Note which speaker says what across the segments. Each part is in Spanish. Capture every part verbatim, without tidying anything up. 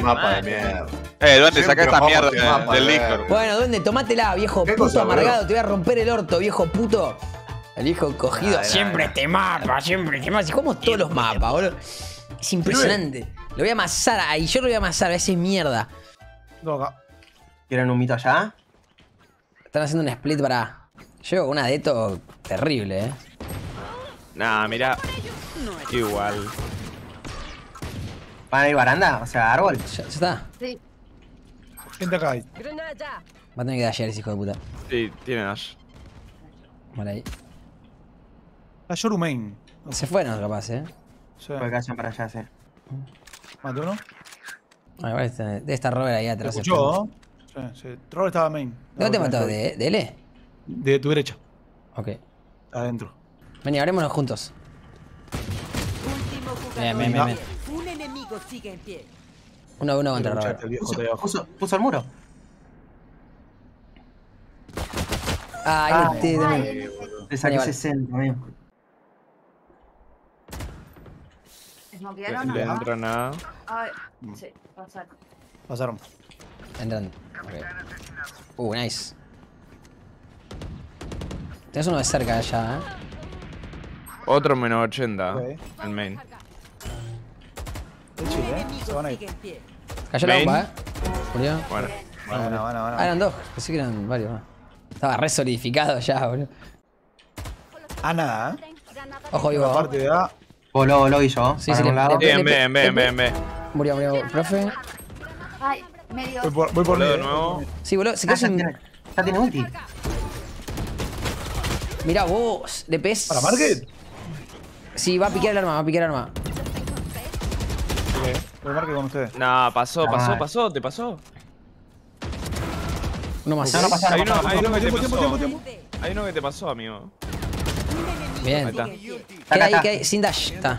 Speaker 1: mapa de mierda.
Speaker 2: Eh, Duende,
Speaker 1: Siempre
Speaker 2: saca esta
Speaker 1: vamos
Speaker 2: mierda
Speaker 1: de mapa,
Speaker 2: del
Speaker 1: eh.
Speaker 2: Discord.
Speaker 3: Bueno, Duende, tomátela, viejo
Speaker 1: ¿Qué
Speaker 3: puto
Speaker 1: cosa,
Speaker 3: amargado.
Speaker 1: boludo?
Speaker 3: Te voy a romper el orto, viejo puto. El viejo cogido.
Speaker 1: Nah, nah,
Speaker 3: siempre
Speaker 1: nah.
Speaker 3: te mapa, siempre te mapa. ¿Cómo todos los mapas, boludo? Es impresionante. Lo voy a amasar ahí. Yo lo voy a amasar a ese mierda.
Speaker 4: No, acá.
Speaker 5: ¿Quieren un mito allá?
Speaker 3: Están haciendo un split para. Llego con una de esto terrible, eh.
Speaker 2: Nah, mira. Igual.
Speaker 5: ¿Van a ir baranda? O sea, árbol.
Speaker 3: Ya, ya está.
Speaker 6: Sí.
Speaker 4: Gente acá hay.
Speaker 3: Va a tener que dashear ese hijo de puta.
Speaker 2: Sí, tiene Dash.
Speaker 3: Vale ahí.
Speaker 4: La Yoru main.
Speaker 3: Se fueron, capaz, eh.
Speaker 4: Sí.
Speaker 5: Porque vayan para allá, sí.
Speaker 4: Mate uno.
Speaker 3: Ah, igual está- debe estar Robert ahí
Speaker 4: Te
Speaker 3: atrás.
Speaker 4: escuchó, ¿no? Sí, sí. Troll estaba main.
Speaker 3: ¿De dónde te mató? ¿De, ¿De L?
Speaker 4: De tu derecha.
Speaker 3: Ok.
Speaker 4: Adentro.
Speaker 3: Vení, abrémonos juntos.
Speaker 6: Último
Speaker 3: Bien,
Speaker 6: jugador.
Speaker 3: bien, bien, bien.
Speaker 6: Un enemigo sigue en pie.
Speaker 3: Uno a uno contra
Speaker 4: Escuchaste,
Speaker 3: Robert.
Speaker 4: el viejo
Speaker 5: Puso,
Speaker 4: de abajo.
Speaker 5: puso, puso el muro.
Speaker 3: Ah,
Speaker 5: Ah,
Speaker 3: este también.
Speaker 5: Le saqué
Speaker 3: Vale, vale.
Speaker 5: sesenta, amigo.
Speaker 6: ¿Desmoquearon
Speaker 2: No
Speaker 6: o
Speaker 2: le
Speaker 6: no?
Speaker 2: entra nada.
Speaker 6: Ay, sí, pasar.
Speaker 4: Pasaron.
Speaker 3: Entrando. Ok. Uh, nice. Tienes uno de cerca allá, eh.
Speaker 2: Otro menos ochenta.
Speaker 4: Ok.
Speaker 2: El main.
Speaker 4: Es chill, eh. Se van a ir.
Speaker 6: Sigue en pie.
Speaker 3: Cayó la
Speaker 2: Main.
Speaker 3: bomba, eh. Murió.
Speaker 2: Bueno.
Speaker 4: Van, van, van, van.
Speaker 3: Ah, eran dos. Pensé que eran varios más. Estaba re solidificado ya, boludo.
Speaker 4: Ah, nada, eh.
Speaker 3: Ojo,
Speaker 4: La
Speaker 3: vivo.
Speaker 4: parte de A.
Speaker 5: Voló, voló y yo.
Speaker 3: Sí,
Speaker 5: para
Speaker 3: sí,
Speaker 5: un
Speaker 3: le-
Speaker 5: lado.
Speaker 3: le-
Speaker 2: Bien, bien, bien, bien, bien.
Speaker 3: Murió, murió. Profe.
Speaker 6: Ay, medio.
Speaker 4: Voy por, voy por
Speaker 2: Voló
Speaker 4: mí,
Speaker 2: de
Speaker 4: eh.
Speaker 2: nuevo.
Speaker 3: Sí, boludo. Se
Speaker 5: Ah,
Speaker 3: quedó
Speaker 5: ya
Speaker 3: sin.
Speaker 5: tiene, ya tiene ulti.
Speaker 3: Mirá vos. Le pes.
Speaker 4: ¿Para Market?
Speaker 3: Sí, va a piquear el arma, va a piquear el arma.
Speaker 4: Ok. Voy Market con ustedes.
Speaker 2: Nah, pasó, pasó,
Speaker 5: Ay.
Speaker 2: pasó, te pasó.
Speaker 3: Uno más.
Speaker 5: No, no pasa
Speaker 2: Hay
Speaker 5: nada.
Speaker 2: uno, hay uno que te
Speaker 4: Tiempo, tiempo,
Speaker 2: pasó.
Speaker 4: tiempo, tiempo.
Speaker 2: Hay uno que te pasó, amigo.
Speaker 3: Bien.
Speaker 2: Ahí está.
Speaker 3: Queda ahí,
Speaker 5: acá.
Speaker 3: queda ahí. Sin dash. Está.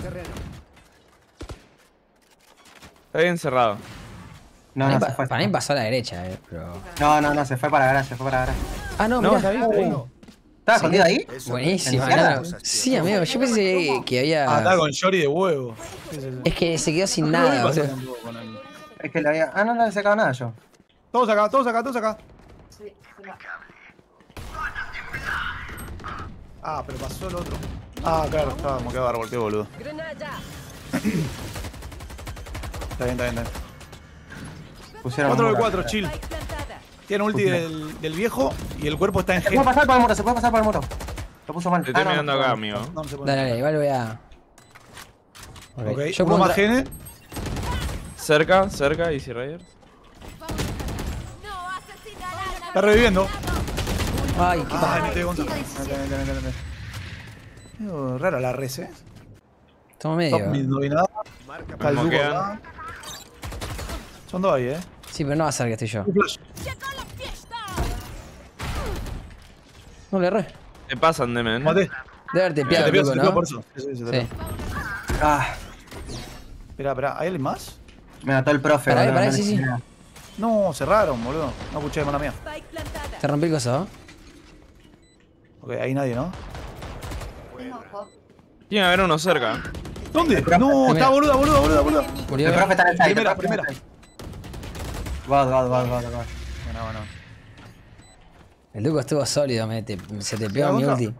Speaker 2: Está bien cerrado.
Speaker 5: No,
Speaker 3: Para
Speaker 5: no,
Speaker 3: mí
Speaker 5: se
Speaker 3: pa-
Speaker 5: fue.
Speaker 3: para mí pasó a la derecha, eh. Pero.
Speaker 5: No, no, no, se fue para garage, se fue para garage.
Speaker 3: Ah, no,
Speaker 2: No,
Speaker 3: mirá.
Speaker 2: está bien, está bien.
Speaker 5: ¿Estaba escondido ahí?
Speaker 3: Buenísima,
Speaker 5: ¿En
Speaker 3: no. Sí, amigo. Yo pensé que
Speaker 4: Ah, está
Speaker 3: había.
Speaker 4: con Shory de huevo. Sí, sí, sí.
Speaker 3: Es que se quedó sin
Speaker 4: ¿Qué
Speaker 3: nada,
Speaker 4: pasa
Speaker 3: boludo.
Speaker 4: con vos, con el-
Speaker 5: Es que le había. Ah, no, no le he sacado nada yo.
Speaker 4: Todos acá, todos acá, todos acá.
Speaker 6: Sí, se va.
Speaker 4: Ah, pero pasó el otro. Ah, claro, estaba moqueado de árbol, qué boludo. Está bien, está bien, está bien.
Speaker 5: Pusieron
Speaker 4: cuatro de
Speaker 5: muro.
Speaker 4: cuatro, chill.
Speaker 6: Spike plantada.
Speaker 4: Tiene ulti del, del viejo y el cuerpo está en
Speaker 5: Se puede
Speaker 4: G.
Speaker 5: pasar por el muro, se puede pasar por el muro. Lo puso mal.
Speaker 2: Te estoy
Speaker 5: Ah, no,
Speaker 2: mirando
Speaker 5: no,
Speaker 2: acá,
Speaker 5: no.
Speaker 2: amigo.
Speaker 4: No, no se puede.
Speaker 3: Dale, dale, igual voy a. Ok,
Speaker 4: Ok,
Speaker 3: yo
Speaker 4: uno
Speaker 3: puedo
Speaker 4: más
Speaker 3: entrar-
Speaker 4: Gene.
Speaker 2: Cerca, cerca, Easy Riders.
Speaker 4: Está reviviendo.
Speaker 3: Ay, qué
Speaker 4: Ay,
Speaker 3: paja.
Speaker 4: me pegué contra. Vente, vente, vente, vente. Medio rara la res, eh.
Speaker 3: Estamos
Speaker 4: Top
Speaker 3: medio.
Speaker 4: mid, no vi nada. Está el
Speaker 2: Me
Speaker 4: Yugo
Speaker 2: moquean.
Speaker 4: acá. Son dos ahí, eh.
Speaker 3: Sí, pero no va a ser que estoy yo.
Speaker 4: Un flash.
Speaker 3: No le erré.
Speaker 2: Te pasan, Demen.
Speaker 4: Mate.
Speaker 3: Debe haberte
Speaker 4: Se
Speaker 3: piado
Speaker 4: te
Speaker 3: el
Speaker 4: pegó,
Speaker 3: truco,
Speaker 4: se te pegó
Speaker 3: ¿no?
Speaker 4: por eso. Sí, sí, se te
Speaker 3: Sí.
Speaker 4: pegó.
Speaker 5: Ah,
Speaker 4: Espera, espera, ¿hay alguien más?
Speaker 5: me mató el profe.
Speaker 3: Pará,
Speaker 5: boludo,
Speaker 3: pará,
Speaker 5: no
Speaker 3: sí,
Speaker 5: le
Speaker 3: sí.
Speaker 5: hice nada.
Speaker 4: No, cerraron, boludo. No escuché, mala mía.
Speaker 6: Spike plantada.
Speaker 3: Te rompí el coso, ¿no?
Speaker 4: Ok, ahí nadie, ¿no?
Speaker 6: Tengo ojo.
Speaker 2: Tiene que haber uno cerca.
Speaker 4: ¿Dónde? No, está boluda, boluda, boluda, boluda.
Speaker 3: Murió.
Speaker 5: El profe está en el side. el
Speaker 4: Primera,
Speaker 5: profe está en el
Speaker 4: primera.
Speaker 5: side. God, God, God, God, God.
Speaker 4: Bueno, bueno.
Speaker 3: El Duco estuvo sólido, me te- se te pegó
Speaker 4: ¿La
Speaker 3: mi
Speaker 4: otra?
Speaker 3: ulti.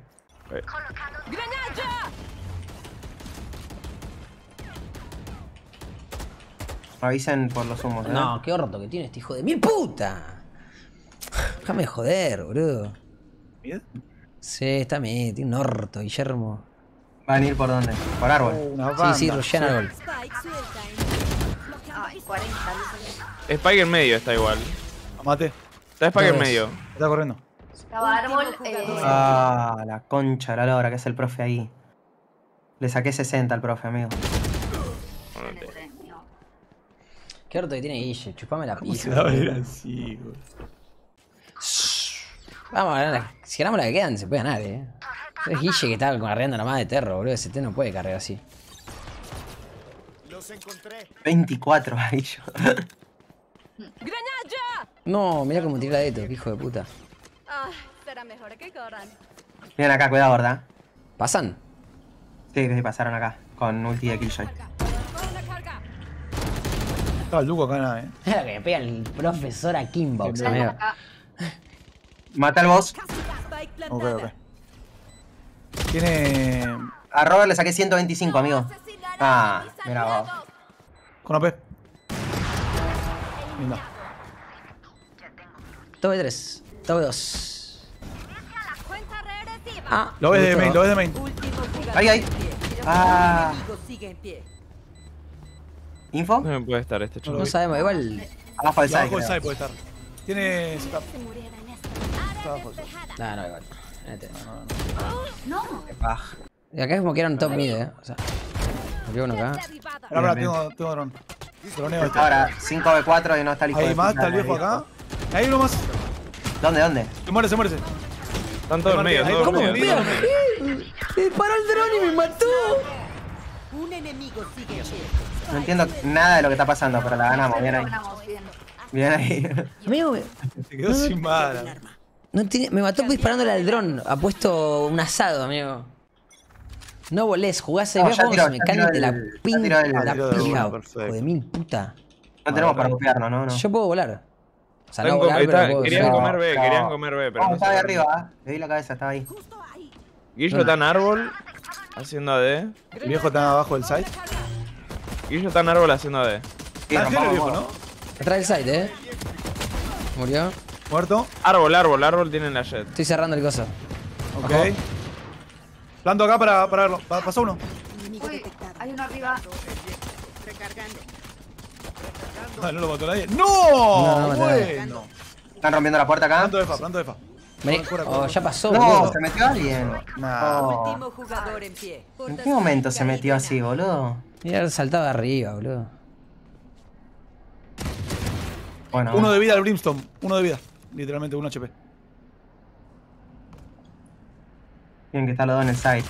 Speaker 5: Avisen por los humos, ¿eh?
Speaker 3: No, qué orto que tiene este hijo de mil puta. Déjame joder, boludo.
Speaker 4: ¿Mid?
Speaker 3: Sí, está bien, tiene un orto, Guillermo.
Speaker 5: ¿Van a ir por dónde? Por árbol.
Speaker 4: Oh, una
Speaker 3: Sí,
Speaker 4: banda.
Speaker 3: sí, rushean árbol.
Speaker 6: Spike suelta en. Ay, cuarenta.
Speaker 2: Spike en medio está igual.
Speaker 4: Mate.
Speaker 2: Está Spike en
Speaker 3: Todos.
Speaker 2: medio.
Speaker 4: Está corriendo.
Speaker 6: Estaba árbol. Eh,
Speaker 5: Ah, la concha de la lora, que es el profe ahí. Le saqué sesenta al profe, amigo.
Speaker 3: Qué orto que tiene Guille, chupame la
Speaker 4: ¿Cómo se
Speaker 3: pija.
Speaker 4: va a abrir así, güey?
Speaker 3: Vamos a ganar la- si ganamos la que quedan, se puede ganar, eh. Es Guille que está carreando la más de terror, boludo. Ese T no puede cargar así.
Speaker 5: veinticuatro ahí yo.
Speaker 3: No, mirá cómo tiró la de esto, qué hijo de puta.
Speaker 7: Ah, será mejor que corran.
Speaker 5: Miren acá, cuidado, ¿verdad?
Speaker 3: ¿Pasan?
Speaker 5: Sí, que sí pasaron acá. Con ulti de Killjoy.
Speaker 4: Estaba el Duco acá, nada, eh.
Speaker 3: Es lo que me pega el profesor a Kimbox,
Speaker 4: Bien,
Speaker 3: amigo.
Speaker 6: Acá.
Speaker 5: Mata al boss.
Speaker 7: Spike
Speaker 4: Ok,
Speaker 7: plantada.
Speaker 4: ok. Tiene.
Speaker 5: A Robert le saqué ciento veinticinco, amigo. Ah, mira vos.
Speaker 4: Con O P. Linda.
Speaker 3: Tope tres. Tope dos.
Speaker 7: Cuenta regresiva.
Speaker 3: Ah.
Speaker 4: Lo ves
Speaker 3: me
Speaker 4: de
Speaker 3: gustó.
Speaker 4: main, lo ves de main.
Speaker 7: Último jugador.
Speaker 5: Ahí, ahí.
Speaker 7: en pie.
Speaker 5: Ah.
Speaker 7: Un enemigo sigue en pie.
Speaker 5: ¿Info?
Speaker 2: No me puede estar este
Speaker 4: No
Speaker 2: chico.
Speaker 3: No sabemos, igual.
Speaker 5: Abajo del
Speaker 4: Y
Speaker 5: side.
Speaker 4: abajo el
Speaker 5: creo.
Speaker 4: side puede estar. Tiene. Está
Speaker 7: Se murieron en esta.
Speaker 4: está abajo el side.
Speaker 3: No, no, igual. Este.
Speaker 6: No.
Speaker 5: Qué paja.
Speaker 3: Y acá es como que era un top mid, eh. O sea. Murió uno acá.
Speaker 7: Derribada.
Speaker 4: Pará, pará,
Speaker 5: Bien,
Speaker 4: tengo, tengo dron. Droneo este.
Speaker 5: Ahora, cinco v cuatro y no está el hijo
Speaker 4: Ahí
Speaker 5: de
Speaker 4: más,
Speaker 5: puta
Speaker 4: está el
Speaker 5: del
Speaker 4: viejo acá. Ahí uno más.
Speaker 5: ¿Dónde, dónde?
Speaker 4: Se muere, se muere. Se.
Speaker 2: Están todos en medio,
Speaker 4: Ahí,
Speaker 2: todos en
Speaker 4: ¿cómo
Speaker 2: medio.
Speaker 4: me
Speaker 2: todos en
Speaker 4: pega?
Speaker 2: medio.
Speaker 3: Me disparó el dron y me mató.
Speaker 7: Un enemigo sigue en pie.
Speaker 5: No entiendo nada de lo que está pasando, pero la ganamos. Bien ahí.
Speaker 6: Ganamos, bien.
Speaker 5: Bien ahí.
Speaker 3: Amigo, me,
Speaker 4: Se quedó sin bala.
Speaker 3: no tiene, me mató disparándole al dron. Ha puesto un asado, amigo. No volés, jugás
Speaker 5: No,
Speaker 3: ahí.
Speaker 5: ya
Speaker 3: Veo cómo
Speaker 5: tiró,
Speaker 3: se me
Speaker 5: ya
Speaker 3: caliente
Speaker 5: tiró
Speaker 3: la
Speaker 5: el- ya
Speaker 3: pinta,
Speaker 5: tiró el-
Speaker 3: la
Speaker 4: tiró de
Speaker 3: pija.
Speaker 4: una, perfecto.
Speaker 3: Hijo de mil puta.
Speaker 5: No tenemos para copiarnos, ¿no? no.
Speaker 3: Yo puedo volar. O sea,
Speaker 2: Están
Speaker 3: no
Speaker 2: com-
Speaker 3: volar,
Speaker 2: está-
Speaker 3: pero puedo
Speaker 2: querían
Speaker 3: volar.
Speaker 2: comer B,
Speaker 5: No.
Speaker 2: querían comer B, pero
Speaker 5: Oh,
Speaker 2: no
Speaker 5: estaba
Speaker 2: se
Speaker 5: ahí
Speaker 2: fueron.
Speaker 5: arriba, ¿eh? Le di la cabeza, estaba ahí.
Speaker 2: Guillo está en árbol haciendo A D.
Speaker 4: El viejo está abajo del side.
Speaker 2: Guillo está en árbol haciendo A D.
Speaker 5: Sí,
Speaker 4: Está el
Speaker 5: rompamos,
Speaker 4: viejo,
Speaker 5: vamos.
Speaker 4: ¿no?
Speaker 3: Atrás del site, eh. Murió.
Speaker 4: Muerto.
Speaker 2: Árbol, árbol, árbol tienen la jet.
Speaker 3: Estoy cerrando el coso.
Speaker 4: Ok. Planto acá para, para verlo. Pa- Pasó uno.
Speaker 6: Uy, hay uno arriba.
Speaker 4: Ah, no lo mató nadie. ¡No!
Speaker 3: No, no mató nadie.
Speaker 4: Bueno.
Speaker 5: Están rompiendo la puerta acá.
Speaker 4: Planto de fa, planto de fa.
Speaker 3: Vení.
Speaker 4: Corre, corre,
Speaker 3: Oh,
Speaker 4: corre.
Speaker 3: ya pasó,
Speaker 5: No,
Speaker 3: boludo.
Speaker 5: se metió alguien.
Speaker 4: Nah.
Speaker 5: Oh.
Speaker 7: Último jugador en pie.
Speaker 5: ¿En qué momento se metió así, boludo?
Speaker 3: Mira, haber saltado de arriba, boludo.
Speaker 5: Bueno,
Speaker 4: Uno de vida al Brimstone. Uno de vida. Literalmente, un H P.
Speaker 5: tienen que estar los dos en el side.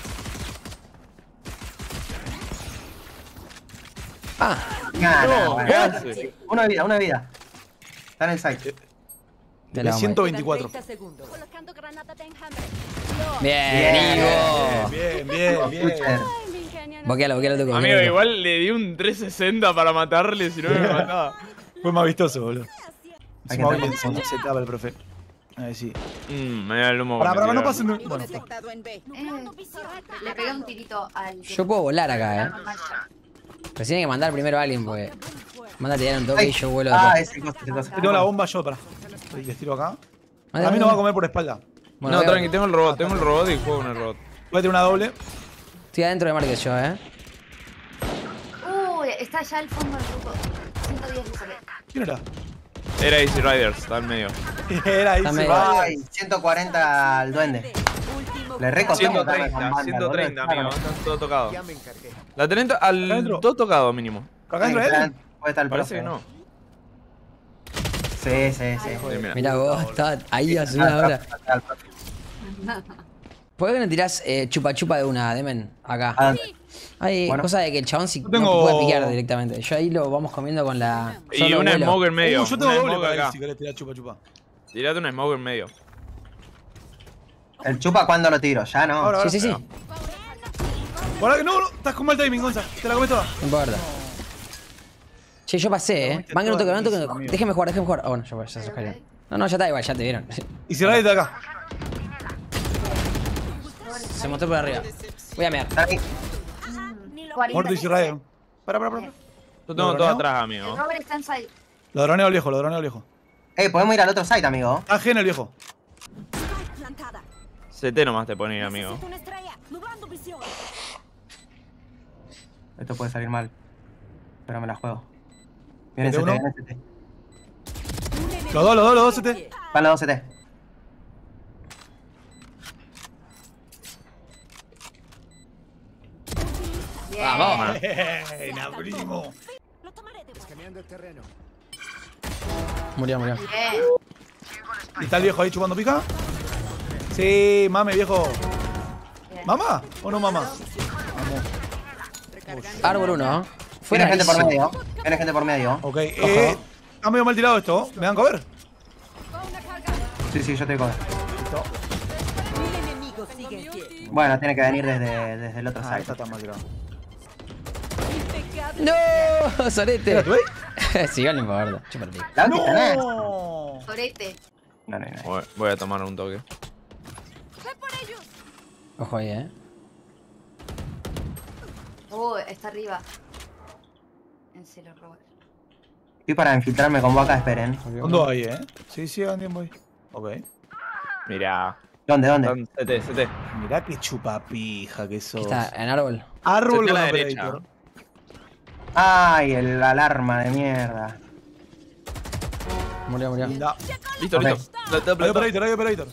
Speaker 3: Ah,
Speaker 5: Nah, nah, bueno.
Speaker 2: ¿qué hace?
Speaker 5: Uno de vida, uno de vida. Está en el side.
Speaker 3: de
Speaker 4: De
Speaker 3: la
Speaker 4: ciento
Speaker 3: madre.
Speaker 4: veinticuatro.
Speaker 7: treinta segundos. Colocando granada de enjambre.
Speaker 3: Bien,
Speaker 5: Bien.
Speaker 3: Ivo.
Speaker 4: Bien, bien, bien.
Speaker 5: Escuchen.
Speaker 7: Ay, mi ingenio no
Speaker 3: Boquealo, boquealo, toco.
Speaker 2: Amigo, igual le di un trescientos sesenta para matarle, si no me mataba.
Speaker 4: Fue más vistoso, boludo.
Speaker 5: Hay que
Speaker 4: Encima hoy
Speaker 5: entrar
Speaker 4: le
Speaker 5: con
Speaker 4: enseñó setup al profe. Ahí sí.
Speaker 2: Mmm, me da el humo.
Speaker 4: Pará,
Speaker 2: que me
Speaker 4: pará, no
Speaker 2: tiraron.
Speaker 4: pasen. de- Bueno,
Speaker 7: detectado en B.
Speaker 6: Eh, le pegué un tirito al.
Speaker 3: Yo puedo volar acá, eh. Pero tiene que mandar primero a alguien, porque. Manda a tirar un toque y yo vuelo
Speaker 5: Ah,
Speaker 3: después.
Speaker 5: ese coso, ese coso.
Speaker 4: tengo la bomba yo, pará. Y les tiro acá.
Speaker 3: Manda,
Speaker 4: A mí no
Speaker 3: manda.
Speaker 4: va a comer por espalda.
Speaker 3: Bueno,
Speaker 2: No,
Speaker 3: voy a-
Speaker 2: tranqui, tengo el robot, tengo el robot y juego con el robot.
Speaker 4: Voy a tirar una doble.
Speaker 3: Estoy adentro de market yo, eh.
Speaker 6: Uy, está allá al fondo del grupo. ciento diez le saqué.
Speaker 4: ¿Quién era?
Speaker 2: Era Easy Riders, está en medio.
Speaker 4: Era ahí.
Speaker 3: Está
Speaker 4: sí,
Speaker 3: medio-
Speaker 4: va.
Speaker 5: Ay, ciento cuarenta al duende.
Speaker 7: Último
Speaker 5: Le recostó
Speaker 2: ciento
Speaker 5: matarme con
Speaker 2: treinta,
Speaker 5: banda,
Speaker 2: ciento treinta,
Speaker 5: boludo.
Speaker 2: amigo. Está todo tocado. La tenés to- al
Speaker 4: adentro?
Speaker 2: todo tocado mínimo.
Speaker 4: ¿Acá dentro de él?
Speaker 5: Puede estar el
Speaker 2: Parece
Speaker 5: profe.
Speaker 2: que no.
Speaker 5: Sí, sí, sí.
Speaker 2: Sí, mira.
Speaker 3: Mirá vos, estaba ahí hace
Speaker 5: Ah,
Speaker 3: una hora.
Speaker 5: está- está el profe.
Speaker 3: ¿Por qué no tirás eh, chupa chupa de una, Demen? Acá.
Speaker 5: Ah,
Speaker 3: Hay
Speaker 5: Bueno.
Speaker 3: cosa de que el chabón si
Speaker 4: Yo
Speaker 3: no
Speaker 4: tengo-
Speaker 3: puede piquear directamente. Yo ahí lo vamos comiendo con la.
Speaker 2: Y
Speaker 3: solo
Speaker 2: una
Speaker 3: vuelo.
Speaker 2: smoke en medio.
Speaker 4: Uh, yo tengo
Speaker 2: una
Speaker 4: doble
Speaker 2: smoke
Speaker 4: para él
Speaker 2: acá.
Speaker 4: si querés tirar chupa chupa.
Speaker 2: Tirate una smoke en medio.
Speaker 5: El chupa cuando lo tiro, ya no.
Speaker 4: Ahora,
Speaker 3: Sí,
Speaker 4: ahora.
Speaker 3: sí, sí.
Speaker 4: Ahora que no, no, estás con mal timing, Gonza. Te la comes toda.
Speaker 3: No importa. Che, yo pasé, eh.
Speaker 4: comiste
Speaker 3: Van que no
Speaker 4: toda,
Speaker 3: toque, van que no
Speaker 4: buenísimo,
Speaker 3: toque.
Speaker 4: amigo.
Speaker 3: Déjeme jugar, déjeme jugar. Ah, bueno, ya, ya se cayeron. No, no, ya está igual, ya te vieron.
Speaker 4: Y si de acá.
Speaker 3: Se mostró por arriba. Voy a mear.
Speaker 5: Está ahí.
Speaker 6: cuarenta.
Speaker 4: Muerto Easy Rider. Para, para, para.
Speaker 2: Yo tengo
Speaker 4: ¿Lo
Speaker 2: todo
Speaker 4: droneo?
Speaker 2: atrás,
Speaker 6: El
Speaker 2: amigo.
Speaker 6: Robert está en side.
Speaker 4: Ladroneo al viejo, ladroneo al viejo.
Speaker 5: Eh, podemos ir al otro site, amigo.
Speaker 4: A G en el viejo.
Speaker 7: plantada.
Speaker 2: C T nomás te ponía, amigo.
Speaker 7: Necesito una estrella. Nublando visión.
Speaker 5: Esto puede salir mal. Pero me la juego. Vienen
Speaker 4: ¿Mete
Speaker 5: C T,
Speaker 4: uno?
Speaker 5: vienen C T.
Speaker 4: Los dos, los dos, los dos, C T.
Speaker 5: Van los dos C T.
Speaker 6: Bien.
Speaker 3: Vamos.
Speaker 4: ¡Eh! ¡Buenísimo!
Speaker 7: Lo tomaré de vuelta.
Speaker 3: Murió, murió.
Speaker 6: Bien.
Speaker 4: ¿Y está el viejo ahí chupando pica? Sí, mame, viejo.
Speaker 6: Bien.
Speaker 4: ¿Mamá o no mamá?
Speaker 3: Árbol uno. Fuera
Speaker 5: Viene gente por
Speaker 3: rarísimo.
Speaker 5: medio. Viene gente por medio.
Speaker 4: Ok, eh. Está medio mal tirado esto. ¿Me dan cover?
Speaker 5: Sí, sí, yo te digo.
Speaker 4: Listo.
Speaker 7: Un enemigo sigue en pie.
Speaker 5: Bueno, tiene que venir desde, desde el otro
Speaker 4: Ah,
Speaker 5: site.
Speaker 4: esta está mal tirado.
Speaker 7: Impecable.
Speaker 3: ¡No!
Speaker 4: ¿Era
Speaker 3: ¡Sorete!
Speaker 4: tú, eh?
Speaker 3: Sí, igual no importa. Chupa el pico.
Speaker 5: La ulti tenés.
Speaker 4: No.
Speaker 6: Sorete.
Speaker 5: No, no, no.
Speaker 2: Voy- Voy a tomar un toque.
Speaker 3: Ojo ahí, eh.
Speaker 6: Oh, está arriba. En serio, Robert.
Speaker 5: Estoy para infiltrarme con vaca, esperen.
Speaker 4: ¿Dónde hay, eh? Sí, sí, hagan tiempo ahí. Ok.
Speaker 2: Mirá.
Speaker 5: ¿Dónde, dónde?
Speaker 2: Están C T, C T.
Speaker 4: Mirá qué chupapija que
Speaker 3: Aquí
Speaker 4: sos.
Speaker 3: está, en árbol.
Speaker 4: Árbol
Speaker 2: Se
Speaker 4: con
Speaker 2: está a la derecha.
Speaker 4: operator.
Speaker 5: Ay, el alarma de mierda.
Speaker 3: Murió, murió.
Speaker 4: Linda.
Speaker 2: Listo,
Speaker 5: Ok.
Speaker 2: listo. Planteo,
Speaker 4: Hay
Speaker 2: planteo.
Speaker 4: operator, hay operator.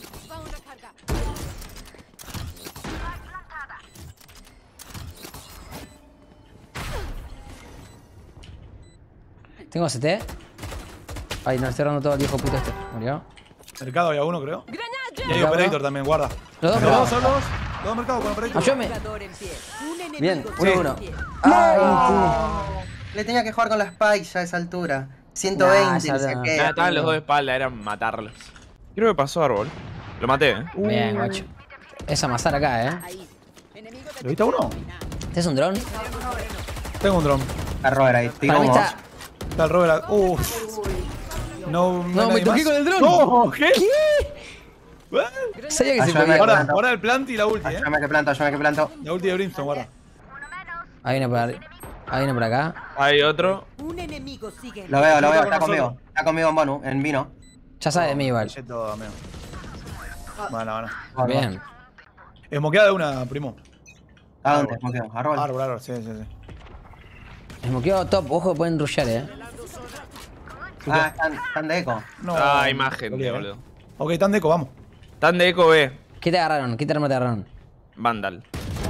Speaker 3: Tengo C T. Ay, no, estoy errando todo el viejo puto este. Murió.
Speaker 4: Mercado había uno, creo. Y hay
Speaker 3: Mercado.
Speaker 4: operator también, guarda.
Speaker 3: Los dos,
Speaker 4: Los dos,
Speaker 3: mercado.
Speaker 4: son los dos. Los dos mercados con operator.
Speaker 3: Ayúdame.
Speaker 7: Jugador en pie. Un enemigo
Speaker 3: Bien,
Speaker 7: sigue
Speaker 3: uno,
Speaker 7: en
Speaker 3: uno.
Speaker 7: pie.
Speaker 3: Ay,
Speaker 5: Le tenía que jugar con la Spike ya a esa altura. ciento
Speaker 3: Nah,
Speaker 5: veinte,
Speaker 3: ya
Speaker 5: no sé
Speaker 3: no.
Speaker 5: qué.
Speaker 2: Nada, estaban los dos de espalda, era matarlos. Creo que pasó árbol. Lo maté, eh.
Speaker 3: tío. Bien, guacho. Es amasar acá, eh.
Speaker 7: Ahí. Enemigo de
Speaker 4: ¿Lo viste a uno?
Speaker 3: ¿Este es un dron?
Speaker 4: Tengo un dron.
Speaker 5: Está Robert ahí. Estoy
Speaker 3: Para mí
Speaker 5: con
Speaker 3: está.
Speaker 5: vos.
Speaker 4: Está el Robert. acá. Uf. No,
Speaker 3: No,
Speaker 4: hay
Speaker 3: me toqué
Speaker 4: más.
Speaker 3: con el dron.
Speaker 4: No, ¿qué?
Speaker 3: Sabía que se
Speaker 5: Ayúdame.
Speaker 3: podía.
Speaker 4: Guarda, guarda el plant y la ulti, eh.
Speaker 5: Ayúdame que planto, ayúdame que planto.
Speaker 4: La ulti de Brimstone, guarda.
Speaker 3: Ahí viene por ahí. Ahí viene por acá.
Speaker 2: Hay otro.
Speaker 7: Un enemigo sigue en
Speaker 5: Lo veo, lo
Speaker 4: Sí,
Speaker 5: veo,
Speaker 4: con
Speaker 5: está
Speaker 4: nosotros.
Speaker 5: conmigo. Está conmigo en Bonu, en vino.
Speaker 3: Ya sabe de mí igual.
Speaker 4: Hice todo, amigo. Bueno, bueno.
Speaker 3: Bien.
Speaker 4: Esmoqueada de una, primo.
Speaker 5: ¿A dónde? Moqueo, a Robert.
Speaker 4: Árbol, árbol, sí, sí, sí.
Speaker 3: Smoqueo top. Ojo, pueden rushear, eh.
Speaker 5: Ah, están, están de eco.
Speaker 4: No.
Speaker 2: Ah, hay más gente,
Speaker 4: Olía, eh.
Speaker 2: boludo.
Speaker 4: Ok, tan deco, vamos.
Speaker 2: Están de eco B.
Speaker 3: ¿Qué te agarraron? ¿Qué arma te agarraron?
Speaker 2: Vandal.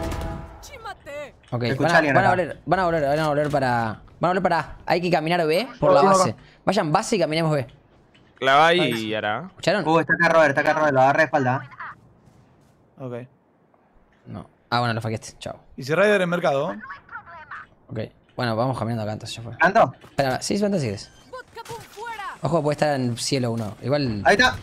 Speaker 3: Ok,
Speaker 5: Escucha
Speaker 3: van
Speaker 5: a
Speaker 3: a,
Speaker 5: alguien
Speaker 3: van a
Speaker 5: acá.
Speaker 3: volver, van a volver, van a volver para. Van a volver para. Hay que caminar B por la
Speaker 4: Uno acá.
Speaker 3: base. Vayan base y caminemos B.
Speaker 2: Clava y hará.
Speaker 3: ¿Escucharon?
Speaker 5: Uh, está acá Robert, está acá Robert, lo agarré de espalda.
Speaker 4: Ok.
Speaker 3: No. Ah, bueno, lo faqueaste. Chao.
Speaker 4: Y si Raider en mercado.
Speaker 3: Ok. Bueno, vamos caminando acá entonces ya fue.
Speaker 5: ¿Planto?
Speaker 3: Espera, sí, sí, si quieres. Ojo, puede estar en cielo uno. Igual.
Speaker 5: Ahí está.